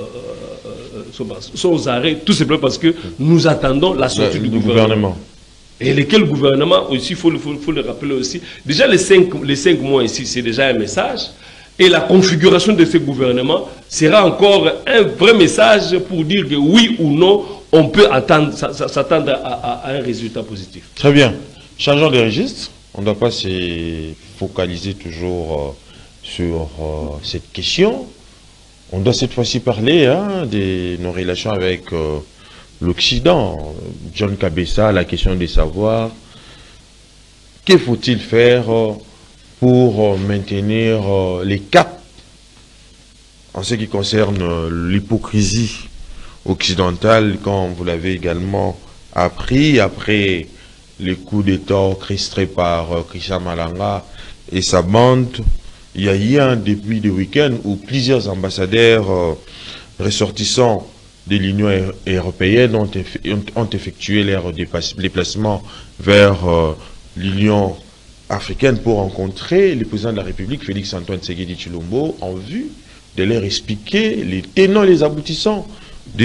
euh, sont, sont aux arrêts, tout simplement parce que nous attendons la sortie
le,
du
le
gouvernement.
gouvernement. Et
lesquels gouvernements aussi, il faut, faut, faut le rappeler aussi. Déjà, les cinq, les cinq mois ici, c'est déjà un message. Et la configuration de ces gouvernements sera encore un vrai message pour dire que oui ou non, on peut s'attendre à, à, à un résultat positif.
Très bien. Changeons de registre. On ne doit pas se focaliser toujours euh, sur euh, cette question. On doit cette fois-ci parler hein, de nos relations avec euh, l'Occident. John Kabessa, la question de savoir que faut-il faire euh, pour euh, maintenir euh, les caps en ce qui concerne euh, l'hypocrisie occidentale, comme vous l'avez également appris après le coup d'État orchestré par euh, Christian Malanga et sa bande. Il y a eu un début de week-end où plusieurs ambassadeurs euh, ressortissants de l'Union européenne ont, ont effectué leur déplacement vers euh, l'Union africaine pour rencontrer le président de la République, Félix Antoine Tshisekedi Tshilombo, en vue de leur expliquer les tenants et les aboutissants de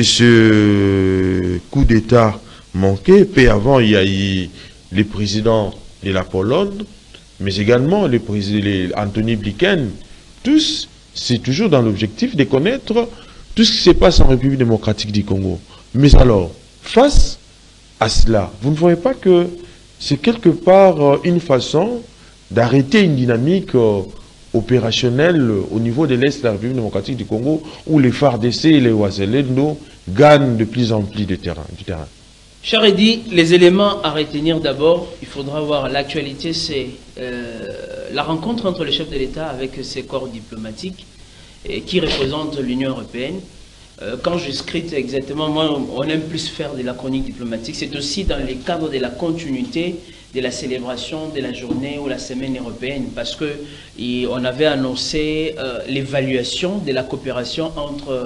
ce coup d'État manqué. Puis avant, il y a eu le président de la Pologne, mais également le président Anthony Blinken. Tous, c'est toujours dans l'objectif de connaître tout ce qui se passe en République démocratique du Congo. Mais alors, face à cela, vous ne voyez pas que c'est quelque part une façon d'arrêter une dynamique euh, opérationnelle au niveau de l'Est de la République démocratique du Congo, où les F A R D C et les Ouazalendo gagnent de plus en plus de terrain, du terrain.
Cher Eddy, les éléments à retenir d'abord, il faudra voir l'actualité, c'est euh, la rencontre entre le chef de l'État avec ses corps diplomatiques et qui représentent l'Union européenne. Euh, quand je scrute exactement, moi, on aime plus faire de la chronique diplomatique. C'est aussi dans le cadre de la continuité de la célébration de la journée ou la semaine européenne, parce qu'on avait annoncé euh, l'évaluation de la coopération entre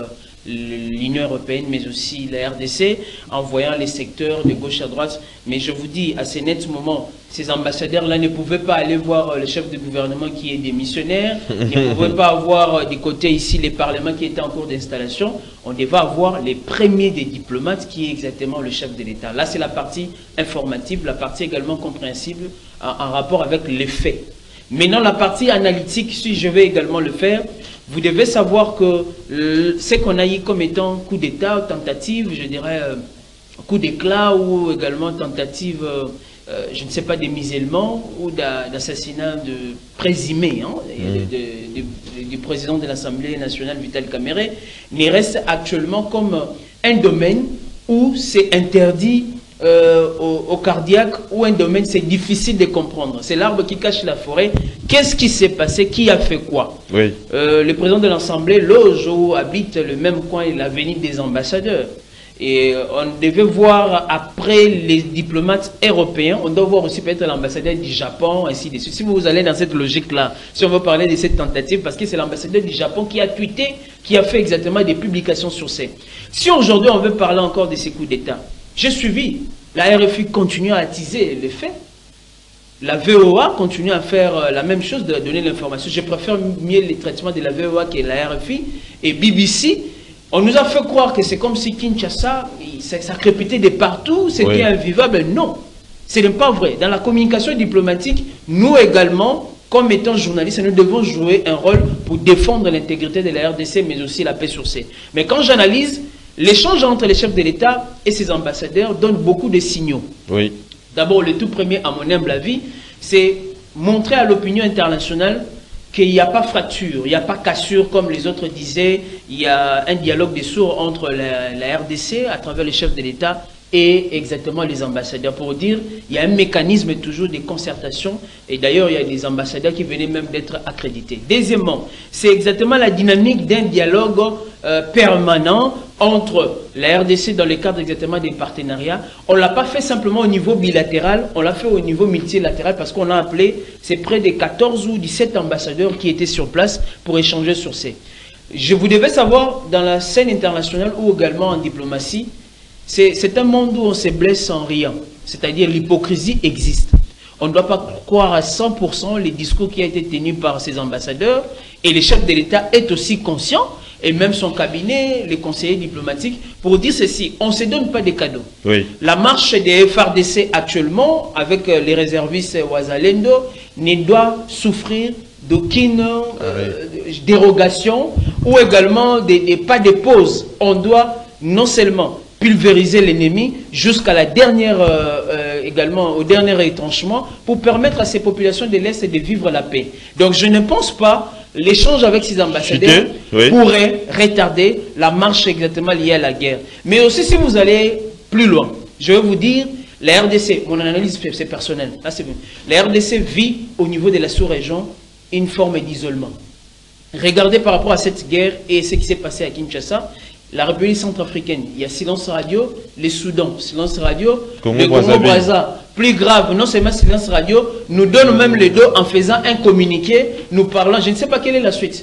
l'Union européenne, mais aussi la R D C, en voyant les secteurs de gauche à droite. Mais je vous dis, à ces nets moments, ces ambassadeurs-là ne pouvaient pas aller voir le chef de gouvernement qui est démissionnaire, ne pouvaient pas avoir du côté ici les parlements qui étaient en cours d'installation. On devait avoir les premiers des diplomates qui est exactement le chef de l'État. Là, c'est la partie informative, la partie également compréhensible en, en rapport avec les faits. Maintenant, la partie analytique, si je vais également le faire, vous devez savoir que euh, ce qu'on a eu comme étant coup d'État, tentative, je dirais, euh, coup d'éclat ou également tentative, euh, euh, je ne sais pas, des musulmans ou d'assassinat de présumé hein, mmh. de, de, de, du président de l'Assemblée nationale, Vital Kamerhe, n'y reste actuellement comme un domaine où c'est interdit Euh, au, au cardiaque ou un domaine, c'est difficile de comprendre. C'est l'arbre qui cache la forêt. Qu'est-ce qui s'est passé? Qui a fait quoi? Oui. euh, Le président de l'Assemblée loge ou habite le même coin et l'avenue des ambassadeurs. Et on devait voir après les diplomates européens, on doit voir aussi peut-être l'ambassadeur du Japon, ainsi de suite. Si vous allez dans cette logique-là, si on veut parler de cette tentative, parce que c'est l'ambassadeur du Japon qui a tweeté, qui a fait exactement des publications sur ces. Si aujourd'hui on veut parler encore de ces coups d'État, j'ai suivi, la R F I continue à attiser les faits. La V O A continue à faire la même chose, de donner l'information. Je préfère mieux les traitements de la V O A que la R F I. Et B B C, on nous a fait croire que c'est comme si Kinshasa, ça, ça crépitait de partout, c'était oui. invivable. Non, ce n'est pas vrai. Dans la communication diplomatique, nous également, comme étant journalistes, nous devons jouer un rôle pour défendre l'intégrité de la R D C, mais aussi la paix sur C. Mais quand j'analyse, l'échange entre les chefs de l'État et ses ambassadeurs donne beaucoup de signaux. Oui. D'abord, le tout premier, à mon humble avis, c'est montrer à l'opinion internationale qu'il n'y a pas fracture, il n'y a pas cassure, comme les autres disaient. Il y a un dialogue des sourds entre la, la R D C, à travers les chefs de l'État, et exactement les ambassadeurs. Pour dire, il y a un mécanisme toujours de concertation, et d'ailleurs, il y a des ambassadeurs qui venaient même d'être accrédités. Deuxièmement, c'est exactement la dynamique d'un dialogue euh, permanent entre la R D C dans le cadre exactement des partenariats. On ne l'a pas fait simplement au niveau bilatéral, on l'a fait au niveau multilatéral parce qu'on a appelé, c'est près de quatorze ou dix-sept ambassadeurs qui étaient sur place pour échanger sur ces. Je vous devais savoir, dans la scène internationale ou également en diplomatie, c'est un monde où on se blesse en riant, c'est-à-dire l'hypocrisie existe. On ne doit pas croire à cent pour cent les discours qui ont été tenus par ces ambassadeurs, et le chef de l'État est aussi conscient, et même son cabinet, les conseillers diplomatiques, pour dire ceci, on ne se donne pas des cadeaux. Oui. La marche des F R D C actuellement, avec les réservistes Ouazalendo, ne doit souffrir d'aucune euh, oui. dérogation, ou également des, des, pas de pause. On doit non seulement pulvériser l'ennemi jusqu'à la dernière, euh, euh, également au dernier retranchement, pour permettre à ces populations de l'Est de vivre la paix. Donc je ne pense pas l'échange avec ces ambassadeurs oui. pourrait retarder la marche exactement liée à la guerre. Mais aussi si vous allez plus loin, je vais vous dire, la R D C, mon analyse c'est personnel, là c'est bon. La R D C vit au niveau de la sous-région une forme d'isolement. Regardez par rapport à cette guerre et ce qui s'est passé à Kinshasa. La République centrafricaine, il y a silence radio, les Soudan, silence radio, Congo, le Congo-Brazza. Plus grave, non seulement silence radio, nous donne même le dos en faisant un communiqué, nous parlant, je ne sais pas quelle est la suite.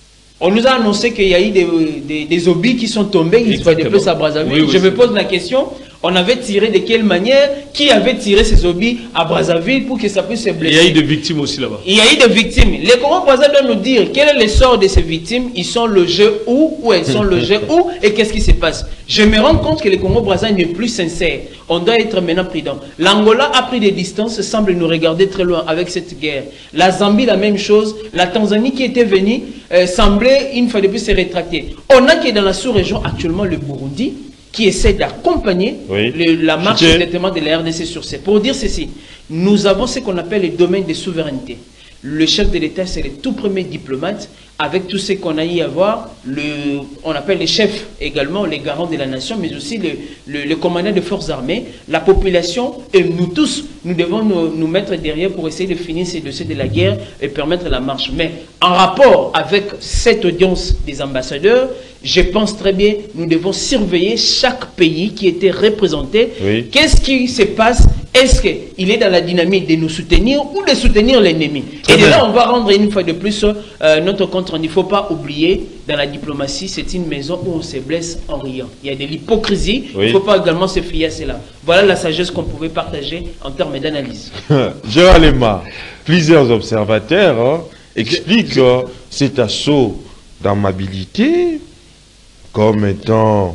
On nous a annoncé qu'il y a eu des, des, des obus qui sont tombés, ils sont de plus à Brazzaville. Oui, oui, je me pose la question, on avait tiré de quelle manière? Qui avait tiré ces obus à Brazzaville pour que ça puisse se blesser? Il y a eu des victimes aussi là-bas. Il y a eu des victimes. Les Congo-Brazza doivent nous dire quel est le sort de ces victimes, ils sont logés où, où elles sont logées où, et qu'est-ce qui se passe. Je me rends compte que les Congo-Brazza n'est plus sincère. On doit être maintenant prudent. L'Angola a pris des distances, semble nous regarder très loin avec cette guerre. La Zambie, la même chose. La Tanzanie qui était venue, euh, semblait une fois de plus se rétracter. On a qui est dans la sous-région actuellement le Burundi, qui essaie d'accompagner oui. la marche exactement de la R D C sur ces. Pour dire ceci, nous avons ce qu'on appelle les domaines de souveraineté. Le chef de l'État, c'est le tout premier diplomate, avec tout ce qu'on a eu à voir, le, on appelle les chefs également, les garants de la nation, mais aussi le, le, le commandant des forces armées, la population, et nous tous, nous devons nous, nous mettre derrière pour essayer de finir ces dossiers de la guerre et permettre la marche. Mais en rapport avec cette audience des ambassadeurs, je pense très bien, nous devons surveiller chaque pays qui était représenté. Oui. Qu'est-ce qui se passe? est-ce qu'il est dans la dynamique de nous soutenir ou de soutenir l'ennemi? Et de là, on va rendre une fois de plus euh, notre compte rendu. Il ne faut pas oublier, dans la diplomatie, c'est une maison où on se blesse en riant. Il y a de l'hypocrisie, oui. Il ne faut pas également se fier à cela. Voilà la sagesse qu'on pouvait partager en termes d'analyse.
Gérald Lema, plusieurs observateurs hein, expliquent euh, cet assaut d'amabilité comme étant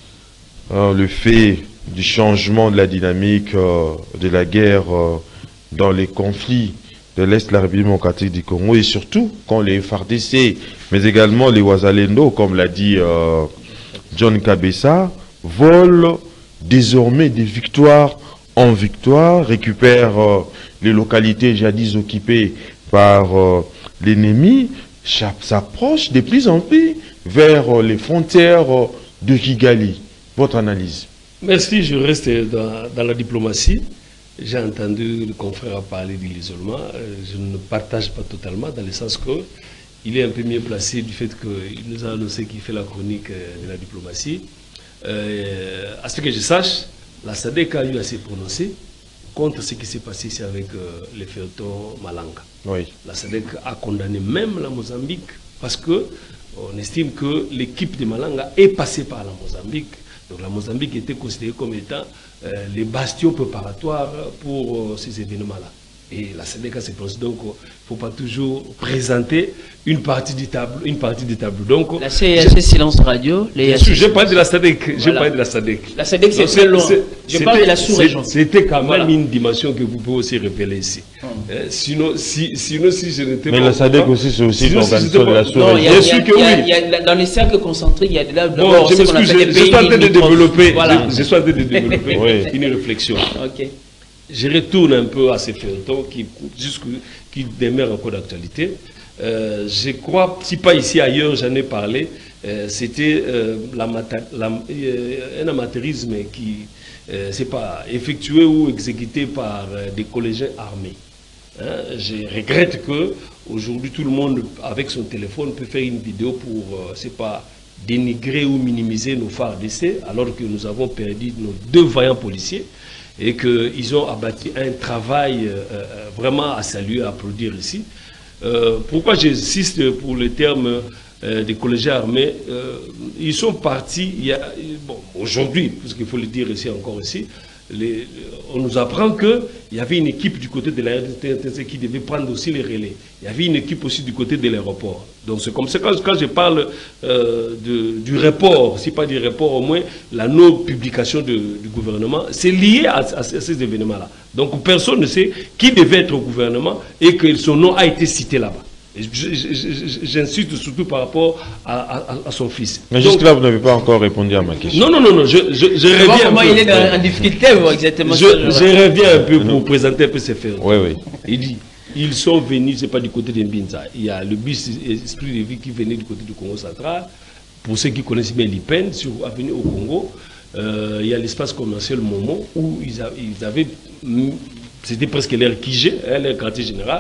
euh, le fait du changement de la dynamique euh, de la guerre euh, dans les conflits de l'Est de la République démocratique du Congo et surtout quand les F A R D C, mais également les Wazalendo, comme l'a dit euh, John Kabessa, volent désormais des victoires en victoire, récupèrent euh, les localités jadis occupées par euh, l'ennemi, s'approchent de plus en plus vers euh, les frontières euh, de Kigali. Votre analyse?
Merci, je reste dans, dans la diplomatie. J'ai entendu le confrère parler de l'isolement. Je ne partage pas totalement, dans le sens qu'il est un peu mieux placé du fait qu'il nous a annoncé qu'il fait la chronique de la diplomatie. Euh, à ce que je sache, la S A D C a eu à se prononcer contre ce qui s'est passé ici avec euh, les feuilletons Malanga. Oui. La S A D C a condamné même la Mozambique parce qu'on estime que l'équipe de Malanga est passée par la Mozambique. Donc la Mozambique était considérée comme étant euh, les bastions préparatoires pour euh, ces événements-là. Et la S A D C s'est prononcée. Donc il ne faut pas toujours présenter une partie du tableau. Une partie du tableau. Donc,
la C H Silence Radio.
Je parle de la S A D C. Je parle de la S A D C.
La S A D C c'est très loin. Je parle de la sous-région.
C'était quand même voilà. Une dimension que vous pouvez aussi révéler ici. Hum. Euh, sinon, si, sinon, si je n'étais pas...
Mais la S A D C aussi, c'est aussi une organisation de la sous-région.
Bien sûr que oui. Dans les cercles concentriques, il y a de là...
Bon, je m'excuse, je suis en train de développer, je suis en train de développer une réflexion. Ok. Je retourne un peu à ces feuilletons qui, qui demeurent encore d'actualité. Euh, je crois, si pas ici, ailleurs, j'en ai parlé, euh, c'était euh, euh, un amateurisme qui, euh, c'est pas effectué ou exécuté par euh, des collégiens armés. Hein? Je regrette que aujourd'hui tout le monde, avec son téléphone, peut faire une vidéo pour, euh, c'est pas dénigrer ou minimiser nos F A R D C, alors que nous avons perdu nos deux vaillants policiers. Et qu'ils ont abattu un travail euh, vraiment à saluer, à applaudir ici. Euh, pourquoi j'insiste pour le terme euh, des collégiens armés? euh, Ils sont partis, il y a, bon, aujourd'hui, parce qu'il faut le dire ici encore ici, les, on nous apprend qu'il y avait une équipe du côté de la R D C qui devait prendre aussi les relais. Il y avait une équipe aussi du côté de l'aéroport. Donc c'est comme ça, quand, quand je parle euh, de, du report, si pas du report, au moins la non-publication du gouvernement, c'est lié à, à, à ces événements-là. Donc personne ne sait qui devait être au gouvernement et que son nom a été cité là-bas. J'insiste surtout par rapport à, à, à son fils.
Mais jusque-là, vous n'avez pas encore répondu à ma question.
Non, non, non, non je, je, je reviens
comment un peu. Il est dans, en difficulté, exactement.
Je, je reviens un peu pour mmh. présenter un peu ces faits.
Oui, oui.
Il dit, ils sont venus, c'est pas du côté d'Mbinza. Il y a le bus Esprit de Vie qui venait du côté du Congo central. Pour ceux qui connaissent bien l'I P E N, sur avenue au Congo, euh, il y a l'espace commercial Momo où ils, a, ils avaient, c'était presque leur Q G, hein, leur quartier général.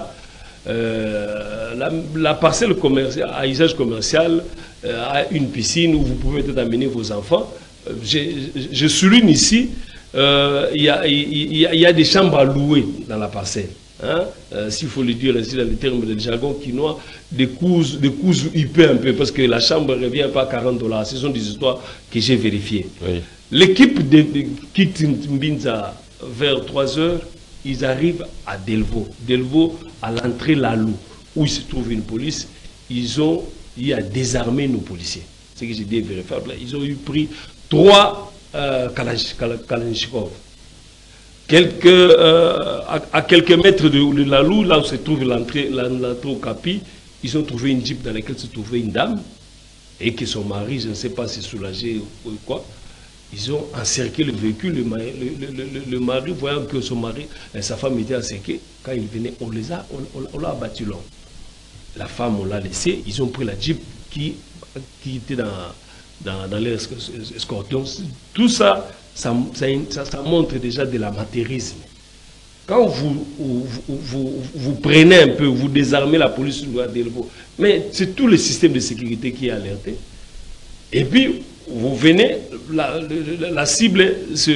Euh, la, la parcelle commerciale, à usage commercial euh, a une piscine où vous pouvez peut-être amener vos enfants. Euh, je, je souligne ici, euh, il y, y, y, y a des chambres à louer dans la parcelle. Hein? Euh, S'il faut le dire ainsi dans les termes de jargon quinois, des coûts des coûts hyper un peu, parce que la chambre ne revient pas à quarante dollars. Ce sont des histoires que j'ai vérifiées. Oui. L'équipe de, de quitte Mbinza vers trois heures. Ils arrivent à Delvaux. Delvaux, à l'entrée Lalou, où il se trouve une police, ils ont eu à désarmer nos policiers. C'est ce que j'ai dit vérifiable. Ils ont eu pris trois euh, Kalachnikov. Quelques, euh, à, à quelques mètres de, de Lalou, là où se trouve l'entrée au Capi, ils ont trouvé une jeep dans laquelle se trouvait une dame, et que son mari, je ne sais pas, s'est soulagé ou quoi. Ils ont encerclé le véhicule, le, le, le, le, le mari, voyant que son mari et sa femme étaient encerclés, quand ils venaient, on les a, on, on, on l'a abattu là. La femme, on l'a laissée, ils ont pris la jeep qui, qui était dans, dans, dans les escortons. Tout ça ça, ça, ça, ça montre déjà de l'amateurisme. Quand vous vous, vous, vous, vous prenez un peu, vous désarmez la police, mais c'est tout le système de sécurité qui est alerté. Et puis, vous venez, la, la, la cible se,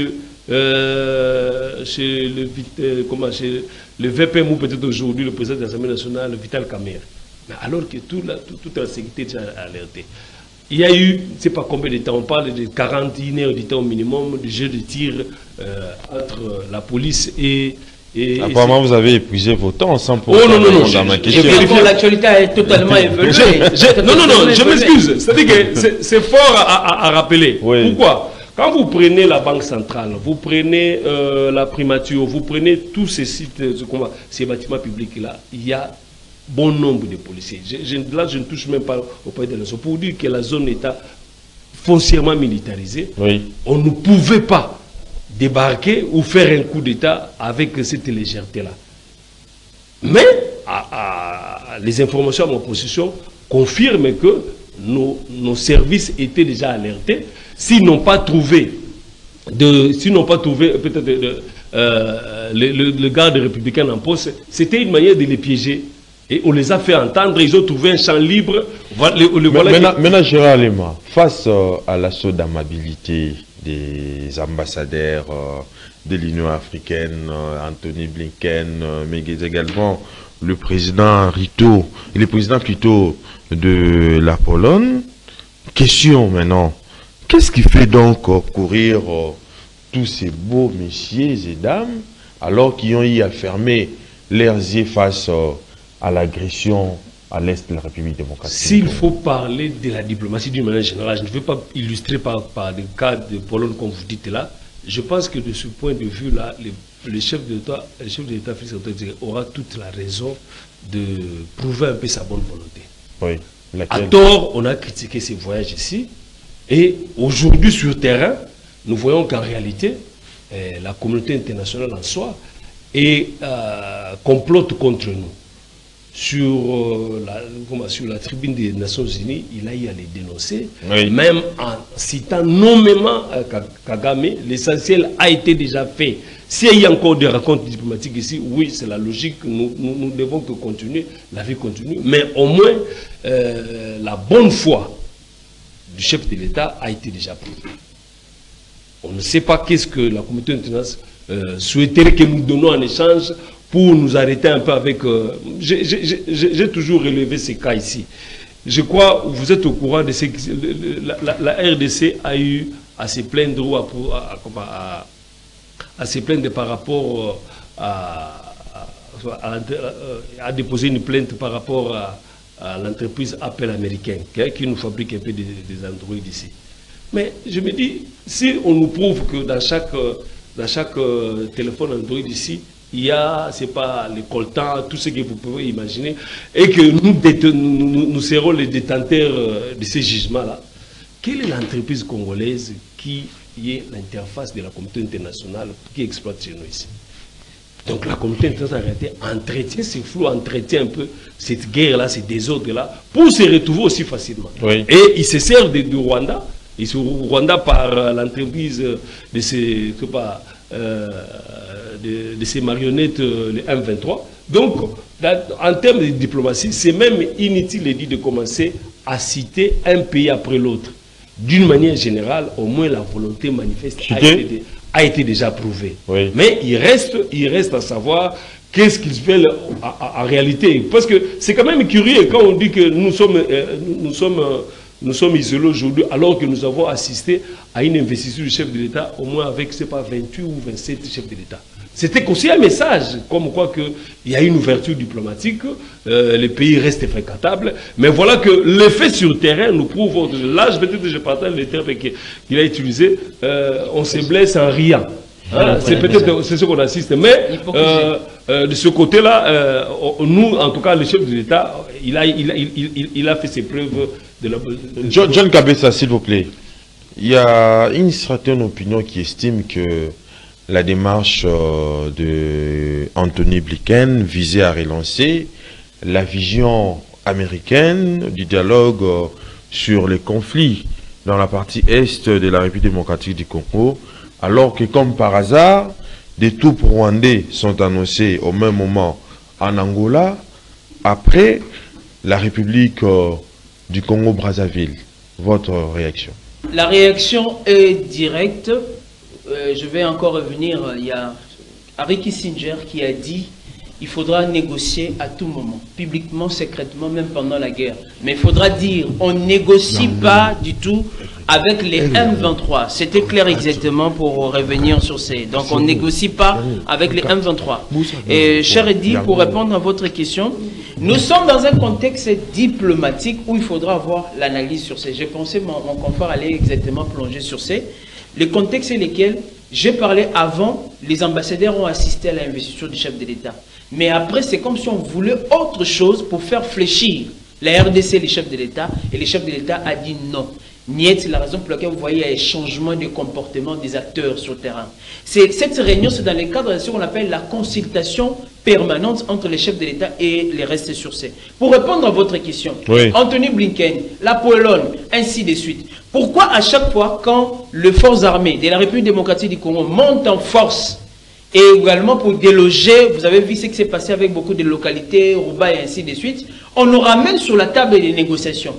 euh, chez, le, euh, comment, chez le V P M ou peut-être aujourd'hui le président de l'Assemblée nationale, Vital Kamerhe. Mais alors que tout la, tout, toute la sécurité est déjà alertée. Il y a eu, je ne sais pas combien de temps, on parle de quarante et une heures du temps minimum de jeu de tir euh, entre la police et... et
apparemment, et vous avez épuisé vos temps sans pour
oh non, non, non,
dans ma question.
L'actualité est totalement évoluée.
Non, non, non, je m'excuse. C'est-à-dire que c'est fort à, à, à rappeler. Oui. Pourquoi? Quand vous prenez la Banque centrale, vous prenez euh, la primature, vous prenez tous ces sites, ces bâtiments publics-là, il y a bon nombre de policiers. Je, je, là, je ne touche même pas au pays de la zone. Pour dire que la zone est foncièrement militarisée, oui. On ne pouvait pas débarquer ou faire un coup d'État avec cette légèreté-là. Mais à, à, les informations à mon possession confirment que nos, nos services étaient déjà alertés. S'ils n'ont pas trouvé, de, s'ils n'ont pas trouvé peut-être euh, le, le, le garde républicain en poste, c'était une manière de les piéger. Et on les a fait entendre, ils ont trouvé un champ libre. Le, le, voilà
maintenant, qui... maintenant, Gérard Lema, face euh, à l'assaut d'amabilité des ambassadeurs euh, de l'Union africaine, euh, Anthony Blinken, euh, mais également le président Rito, et le président plutôt de la Pologne, question maintenant, qu'est-ce qui fait donc euh, courir euh, tous ces beaux messieurs et dames, alors qu'ils ont eu à fermer leurs yeux face euh, à l'agression à l'est de la République démocratique?
S'il faut parler de la diplomatie d'une manière générale, je ne veux pas illustrer par, par le cas de Pologne comme vous dites là, je pense que de ce point de vue-là, le, le chef de l'État, le chef de l'État aura toute la raison de prouver un peu sa bonne volonté.
Oui.
À tort, on a critiqué ces voyages ici, et aujourd'hui sur terrain, nous voyons qu'en réalité, eh, la communauté internationale en soi est, euh, complote contre nous. Sur, euh, la, comment, sur la tribune des Nations Unies, il a eu à les dénoncer, oui. Même en citant nommément euh, Kagame, l'essentiel a été déjà fait. S'il y a encore des rencontres diplomatiques ici, oui, c'est la logique, nous, nous, nous devons que continuer, la vie continue, mais au moins euh, la bonne foi du chef de l'État a été déjà prouvée. On ne sait pas qu'est-ce que la communauté internationale euh, souhaiterait que nous donnions en échange pour nous arrêter un peu avec... Euh, j'ai toujours relevé ces cas ici. Je crois, vous êtes au courant de ce que la, la, la R D C a eu à se plaindre ou à, à, à, à se plaindre par rapport à, à, à, à déposer une plainte par rapport à, à l'entreprise Apple américaine qui, qui nous fabrique un peu des, des Android ici. Mais je me dis, si on nous prouve que dans chaque, dans chaque téléphone Android ici, il y a, c'est pas les coltans, tout ce que vous pouvez imaginer, et que nous, nous, nous, nous serons les détenteurs de ces jugements-là. Quelle est l'entreprise congolaise qui est l'interface de la communauté internationale qui exploite chez nous ici? Donc la communauté internationale entretient ces flous, entretient un peu cette guerre-là, ces désordres-là, pour se retrouver aussi facilement. Oui. Et il se sert du Rwanda, et sur Rwanda par l'entreprise de ces... Pas, euh, De, de ces marionnettes, euh, les M vingt-trois. Donc, dans, en termes de diplomatie, c'est même inutile de, de commencer à citer un pays après l'autre. D'une manière générale, au moins la volonté manifeste a été, a été déjà prouvée. Oui. Mais il reste, il reste à savoir qu'est-ce qu'ils veulent en réalité. Parce que c'est quand même curieux quand on dit que nous sommes, euh, nous sommes euh, Nous sommes isolés aujourd'hui alors que nous avons assisté à une investiture du chef de l'État, au moins avec, c'est pas vingt-huit ou vingt-sept chefs de l'État. C'était aussi un message, comme quoi il y a une ouverture diplomatique, euh, les pays restent fréquentables, mais voilà que l'effet sur le terrain nous prouve, là je peut-être je partage les termes qu'il a utilisé, euh, on se blesse en riant. Hein, c'est peut-être ce qu'on assiste, mais euh, euh, de ce côté-là, euh, nous, en tout cas, le chef de l'État, il a, il, a, il, il, il a fait ses preuves de la... De
John, John Kabesa, s'il vous plaît, il y a une certaine opinion qui estime que la démarche euh, de Anthony Blinken visait à relancer la vision américaine du dialogue euh, sur les conflits dans la partie est de la République démocratique du Congo, alors que comme par hasard, des troupes rwandais sont annoncées au même moment en Angola, après la République euh, du Congo-Brazzaville. Votre réaction?
La réaction est directe. euh, je vais encore revenir, il y a Henry Kissinger qui a dit il faudra négocier à tout moment, publiquement, secrètement, même pendant la guerre. Mais il faudra dire, on ne négocie pas du tout avec les M vingt-trois. C'était clair exactement pour revenir sur ces... Donc on ne négocie pas avec les M vingt-trois. Et cher Eddy, pour répondre à votre question, nous sommes dans un contexte diplomatique où il faudra avoir l'analyse sur ces. J'ai pensé, mon, mon confrère allait exactement plonger sur ces. Le contexte est lequel j'ai parlé avant, les ambassadeurs ont assisté à l'investiture du chef de l'État. Mais après, c'est comme si on voulait autre chose pour faire fléchir la R D C, les chefs de l'État. Et le chef de l'État a dit non. Niet, c'est la raison pour laquelle vous voyez un changement de comportement des acteurs sur le terrain. Cette réunion, c'est dans le cadre de ce qu'on appelle la consultation permanente entre les chefs de l'État et les restes sur ces. Pour répondre à votre question, oui. Anthony Blinken, la Pologne, ainsi de suite. Pourquoi à chaque fois quand les forces armées de la République démocratique du Congo montent en force et également pour déloger, vous avez vu ce qui s'est passé avec beaucoup de localités, Rouba et ainsi de suite, on nous ramène sur la table des négociations.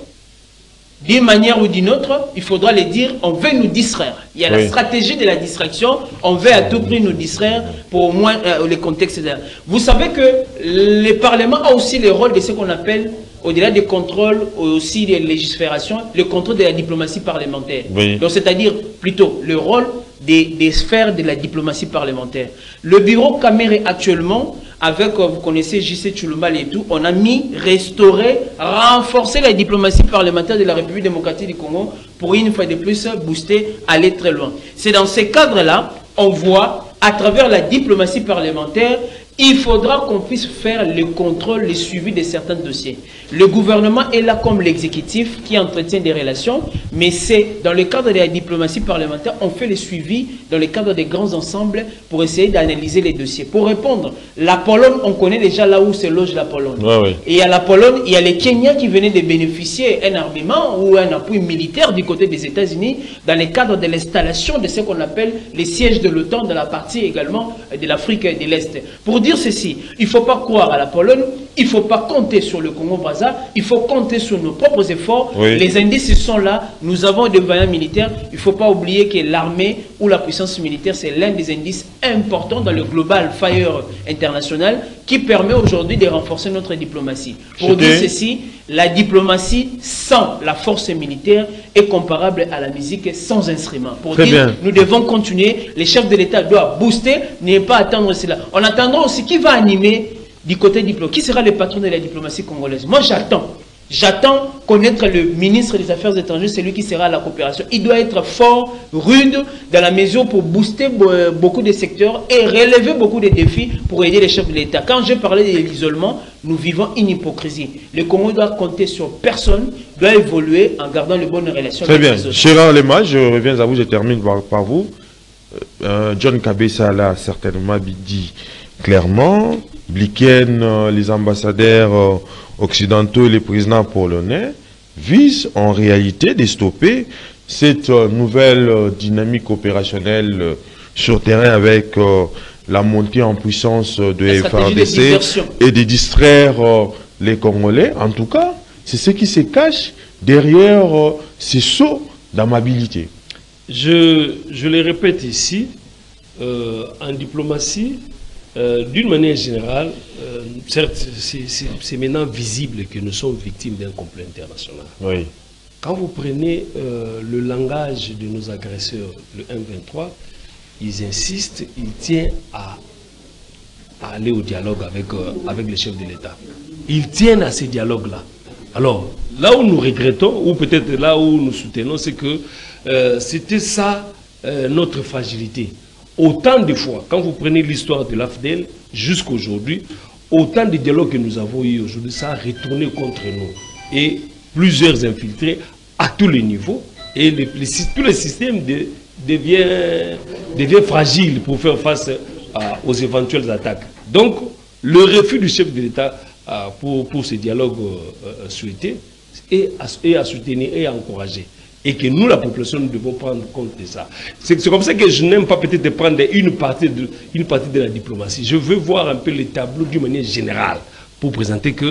D'une manière ou d'une autre, il faudra les dire, on veut nous distraire. Il y a oui. la stratégie de la distraction, on veut à tout prix nous distraire pour au moins euh, les contextes. Vous savez que le Parlement a aussi le rôle de ce qu'on appelle, au-delà des contrôles, aussi des légiférations, le contrôle de la diplomatie parlementaire. Oui. Donc c'est-à-dire plutôt le rôle des, des sphères de la diplomatie parlementaire. Le bureau Caméré actuellement, avec, vous connaissez J C Tshilombo et tout, on a mis, restaurer, renforcer la diplomatie parlementaire de la République démocratique du Congo pour une fois de plus booster, aller très loin. C'est dans ces cadres-là, on voit, à travers la diplomatie parlementaire, il faudra qu'on puisse faire le contrôle, le suivi de certains dossiers. Le gouvernement est là comme l'exécutif qui entretient des relations, mais c'est dans le cadre de la diplomatie parlementaire, on fait le suivi dans le cadre des grands ensembles pour essayer d'analyser les dossiers. Pour répondre, la Pologne, on connaît déjà là où se loge la Pologne. Ouais, ouais. Et à la Pologne, il y a les Kenyans qui venaient de bénéficier d'un armement ou un appui militaire du côté des États-Unis dans le cadre de l'installation de ce qu'on appelle les sièges de l'OTAN dans la partie également de l'Afrique de l'Est. Pour dire ceci, il ne faut pas croire à la Pologne, il ne faut pas compter sur le Congo-Brazza, il faut compter sur nos propres efforts. Oui. Les indices sont là, nous avons des vaillants militaires. Il ne faut pas oublier que l'armée ou la puissance militaire, c'est l'un des indices importants dans le global fire international qui permet aujourd'hui de renforcer notre diplomatie. Pour dire ceci, la diplomatie sans la force militaire est comparable à la musique sans instrument. Pour Très dire, bien. Nous devons continuer, les chefs de l'État doivent booster, ne pas attendre cela. On attendra aussi qui va animer du côté diplomatique. Qui sera le patron de la diplomatie congolaise? Moi, j'attends. J'attends connaître le ministre des Affaires étrangères, celui qui sera à la coopération. Il doit être fort, rude, dans la mesure pour booster beaucoup de secteurs et relever beaucoup de défis pour aider les chefs de l'État. Quand j'ai parlé de l'isolement, nous vivons une hypocrisie. Le Congo doit compter sur personne, doit évoluer en gardant les bonnes relations.
Très bien. Chéran Lema, je reviens à vous, je termine par, par vous. Euh, John Kabesa l'a certainement dit clairement. Blinken, euh, les ambassadeurs euh, occidentaux et les présidents polonais visent en réalité de stopper cette euh, nouvelle euh, dynamique opérationnelle euh, sur terrain avec euh, la montée en puissance euh, de F A R D C et de distraire euh, les Congolais. En tout cas, c'est ce qui se cache derrière euh, ces sauts d'amabilité.
Je, je le répète ici, euh, en diplomatie, Euh, d'une manière générale, euh, certes, c'est maintenant visible que nous sommes victimes d'un complot international. Oui. Quand vous prenez euh, le langage de nos agresseurs, le M vingt-trois, ils insistent, ils tiennent à, à aller au dialogue avec, euh, avec les chefs de l'État. Ils tiennent à ces dialogues-là. Alors, là où nous regrettons, ou peut-être là où nous soutenons, c'est que euh, c'était ça euh, notre fragilité. Autant de fois, quand vous prenez l'histoire de l'A F D L jusqu'à aujourd'hui, autant de dialogues que nous avons eu aujourd'hui, ça a retourné contre nous. Et plusieurs infiltrés à tous les niveaux. Et les, les, tout le système de, devient, devient fragile pour faire face à, aux éventuelles attaques. Donc, le refus du chef de l'État pour, pour ce dialogue euh, souhaité est à, est à soutenir et à encourager. Et que nous, la population, nous devons prendre compte de ça. C'est comme ça que je n'aime pas peut-être prendre une partie, de, une partie de la diplomatie. Je veux voir un peu le tableau d'une manière générale pour présenter que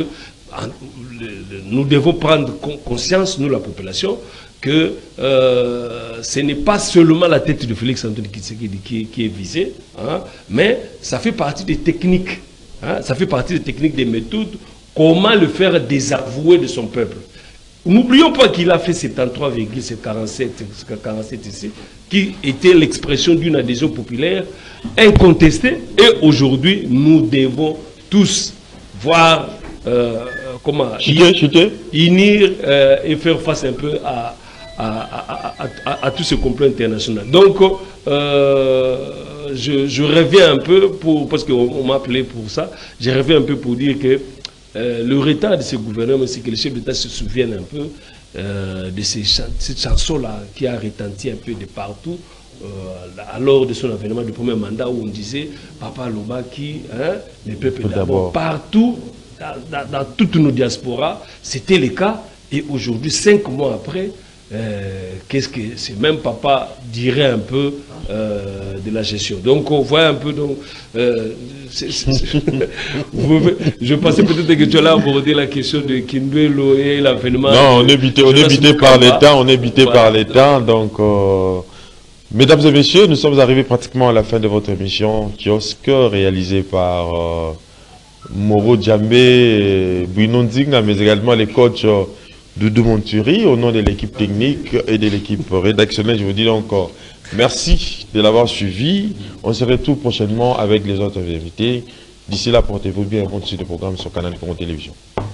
nous devons prendre conscience, nous la population, que euh, ce n'est pas seulement la tête de Félix Antoine Tshisekedi qui, qui est visée, hein, mais ça fait partie des techniques, hein, ça fait partie des techniques, des méthodes, comment le faire désavouer de son peuple. N'oublions pas qu'il a fait soixante-treize virgule quarante-sept ici, qui était l'expression d'une adhésion populaire incontestée, et aujourd'hui nous devons tous voir euh, comment
chuter, chuter.
unir euh, et faire face un peu à À, à, à, à, à tout ce complot international. Donc, euh, je, je reviens un peu, pour, parce qu'on m'a appelé pour ça, je reviens un peu pour dire que euh, le retard de ce gouvernement, c'est que les chefs d'État se souviennent un peu euh, de ces chan cette chanson-là qui a retenti un peu de partout, euh, à l'heure de son avènement du premier mandat, où on disait « Papa Lobaki, hein, le peuple d'abord ». Partout, dans, dans, dans toutes nos diasporas, c'était le cas. Et aujourd'hui, cinq mois après, Euh, qu'est-ce que c'est, même papa dirait un peu euh, de la gestion. Donc on voit un peu, donc euh, c'est, c'est, c'est, je pensais peut-être que tu allais aborder la question de Kindwelo et l'avènement.
Non, on est bité, on est bité par l'État, on est bité voilà. par l'État, donc euh, mesdames et messieurs, nous sommes arrivés pratiquement à la fin de votre émission Kiosque, réalisée par euh, Moro Djambé, Bruno Nzinga, mais également les coachs euh, Doudou Monturi, au nom de l'équipe technique et de l'équipe rédactionnelle. Je vous dis encore merci de l'avoir suivi. On se retrouve prochainement avec les autres invités. D'ici là, portez-vous bien. Continuez le programme sur Canal Congo Télévision.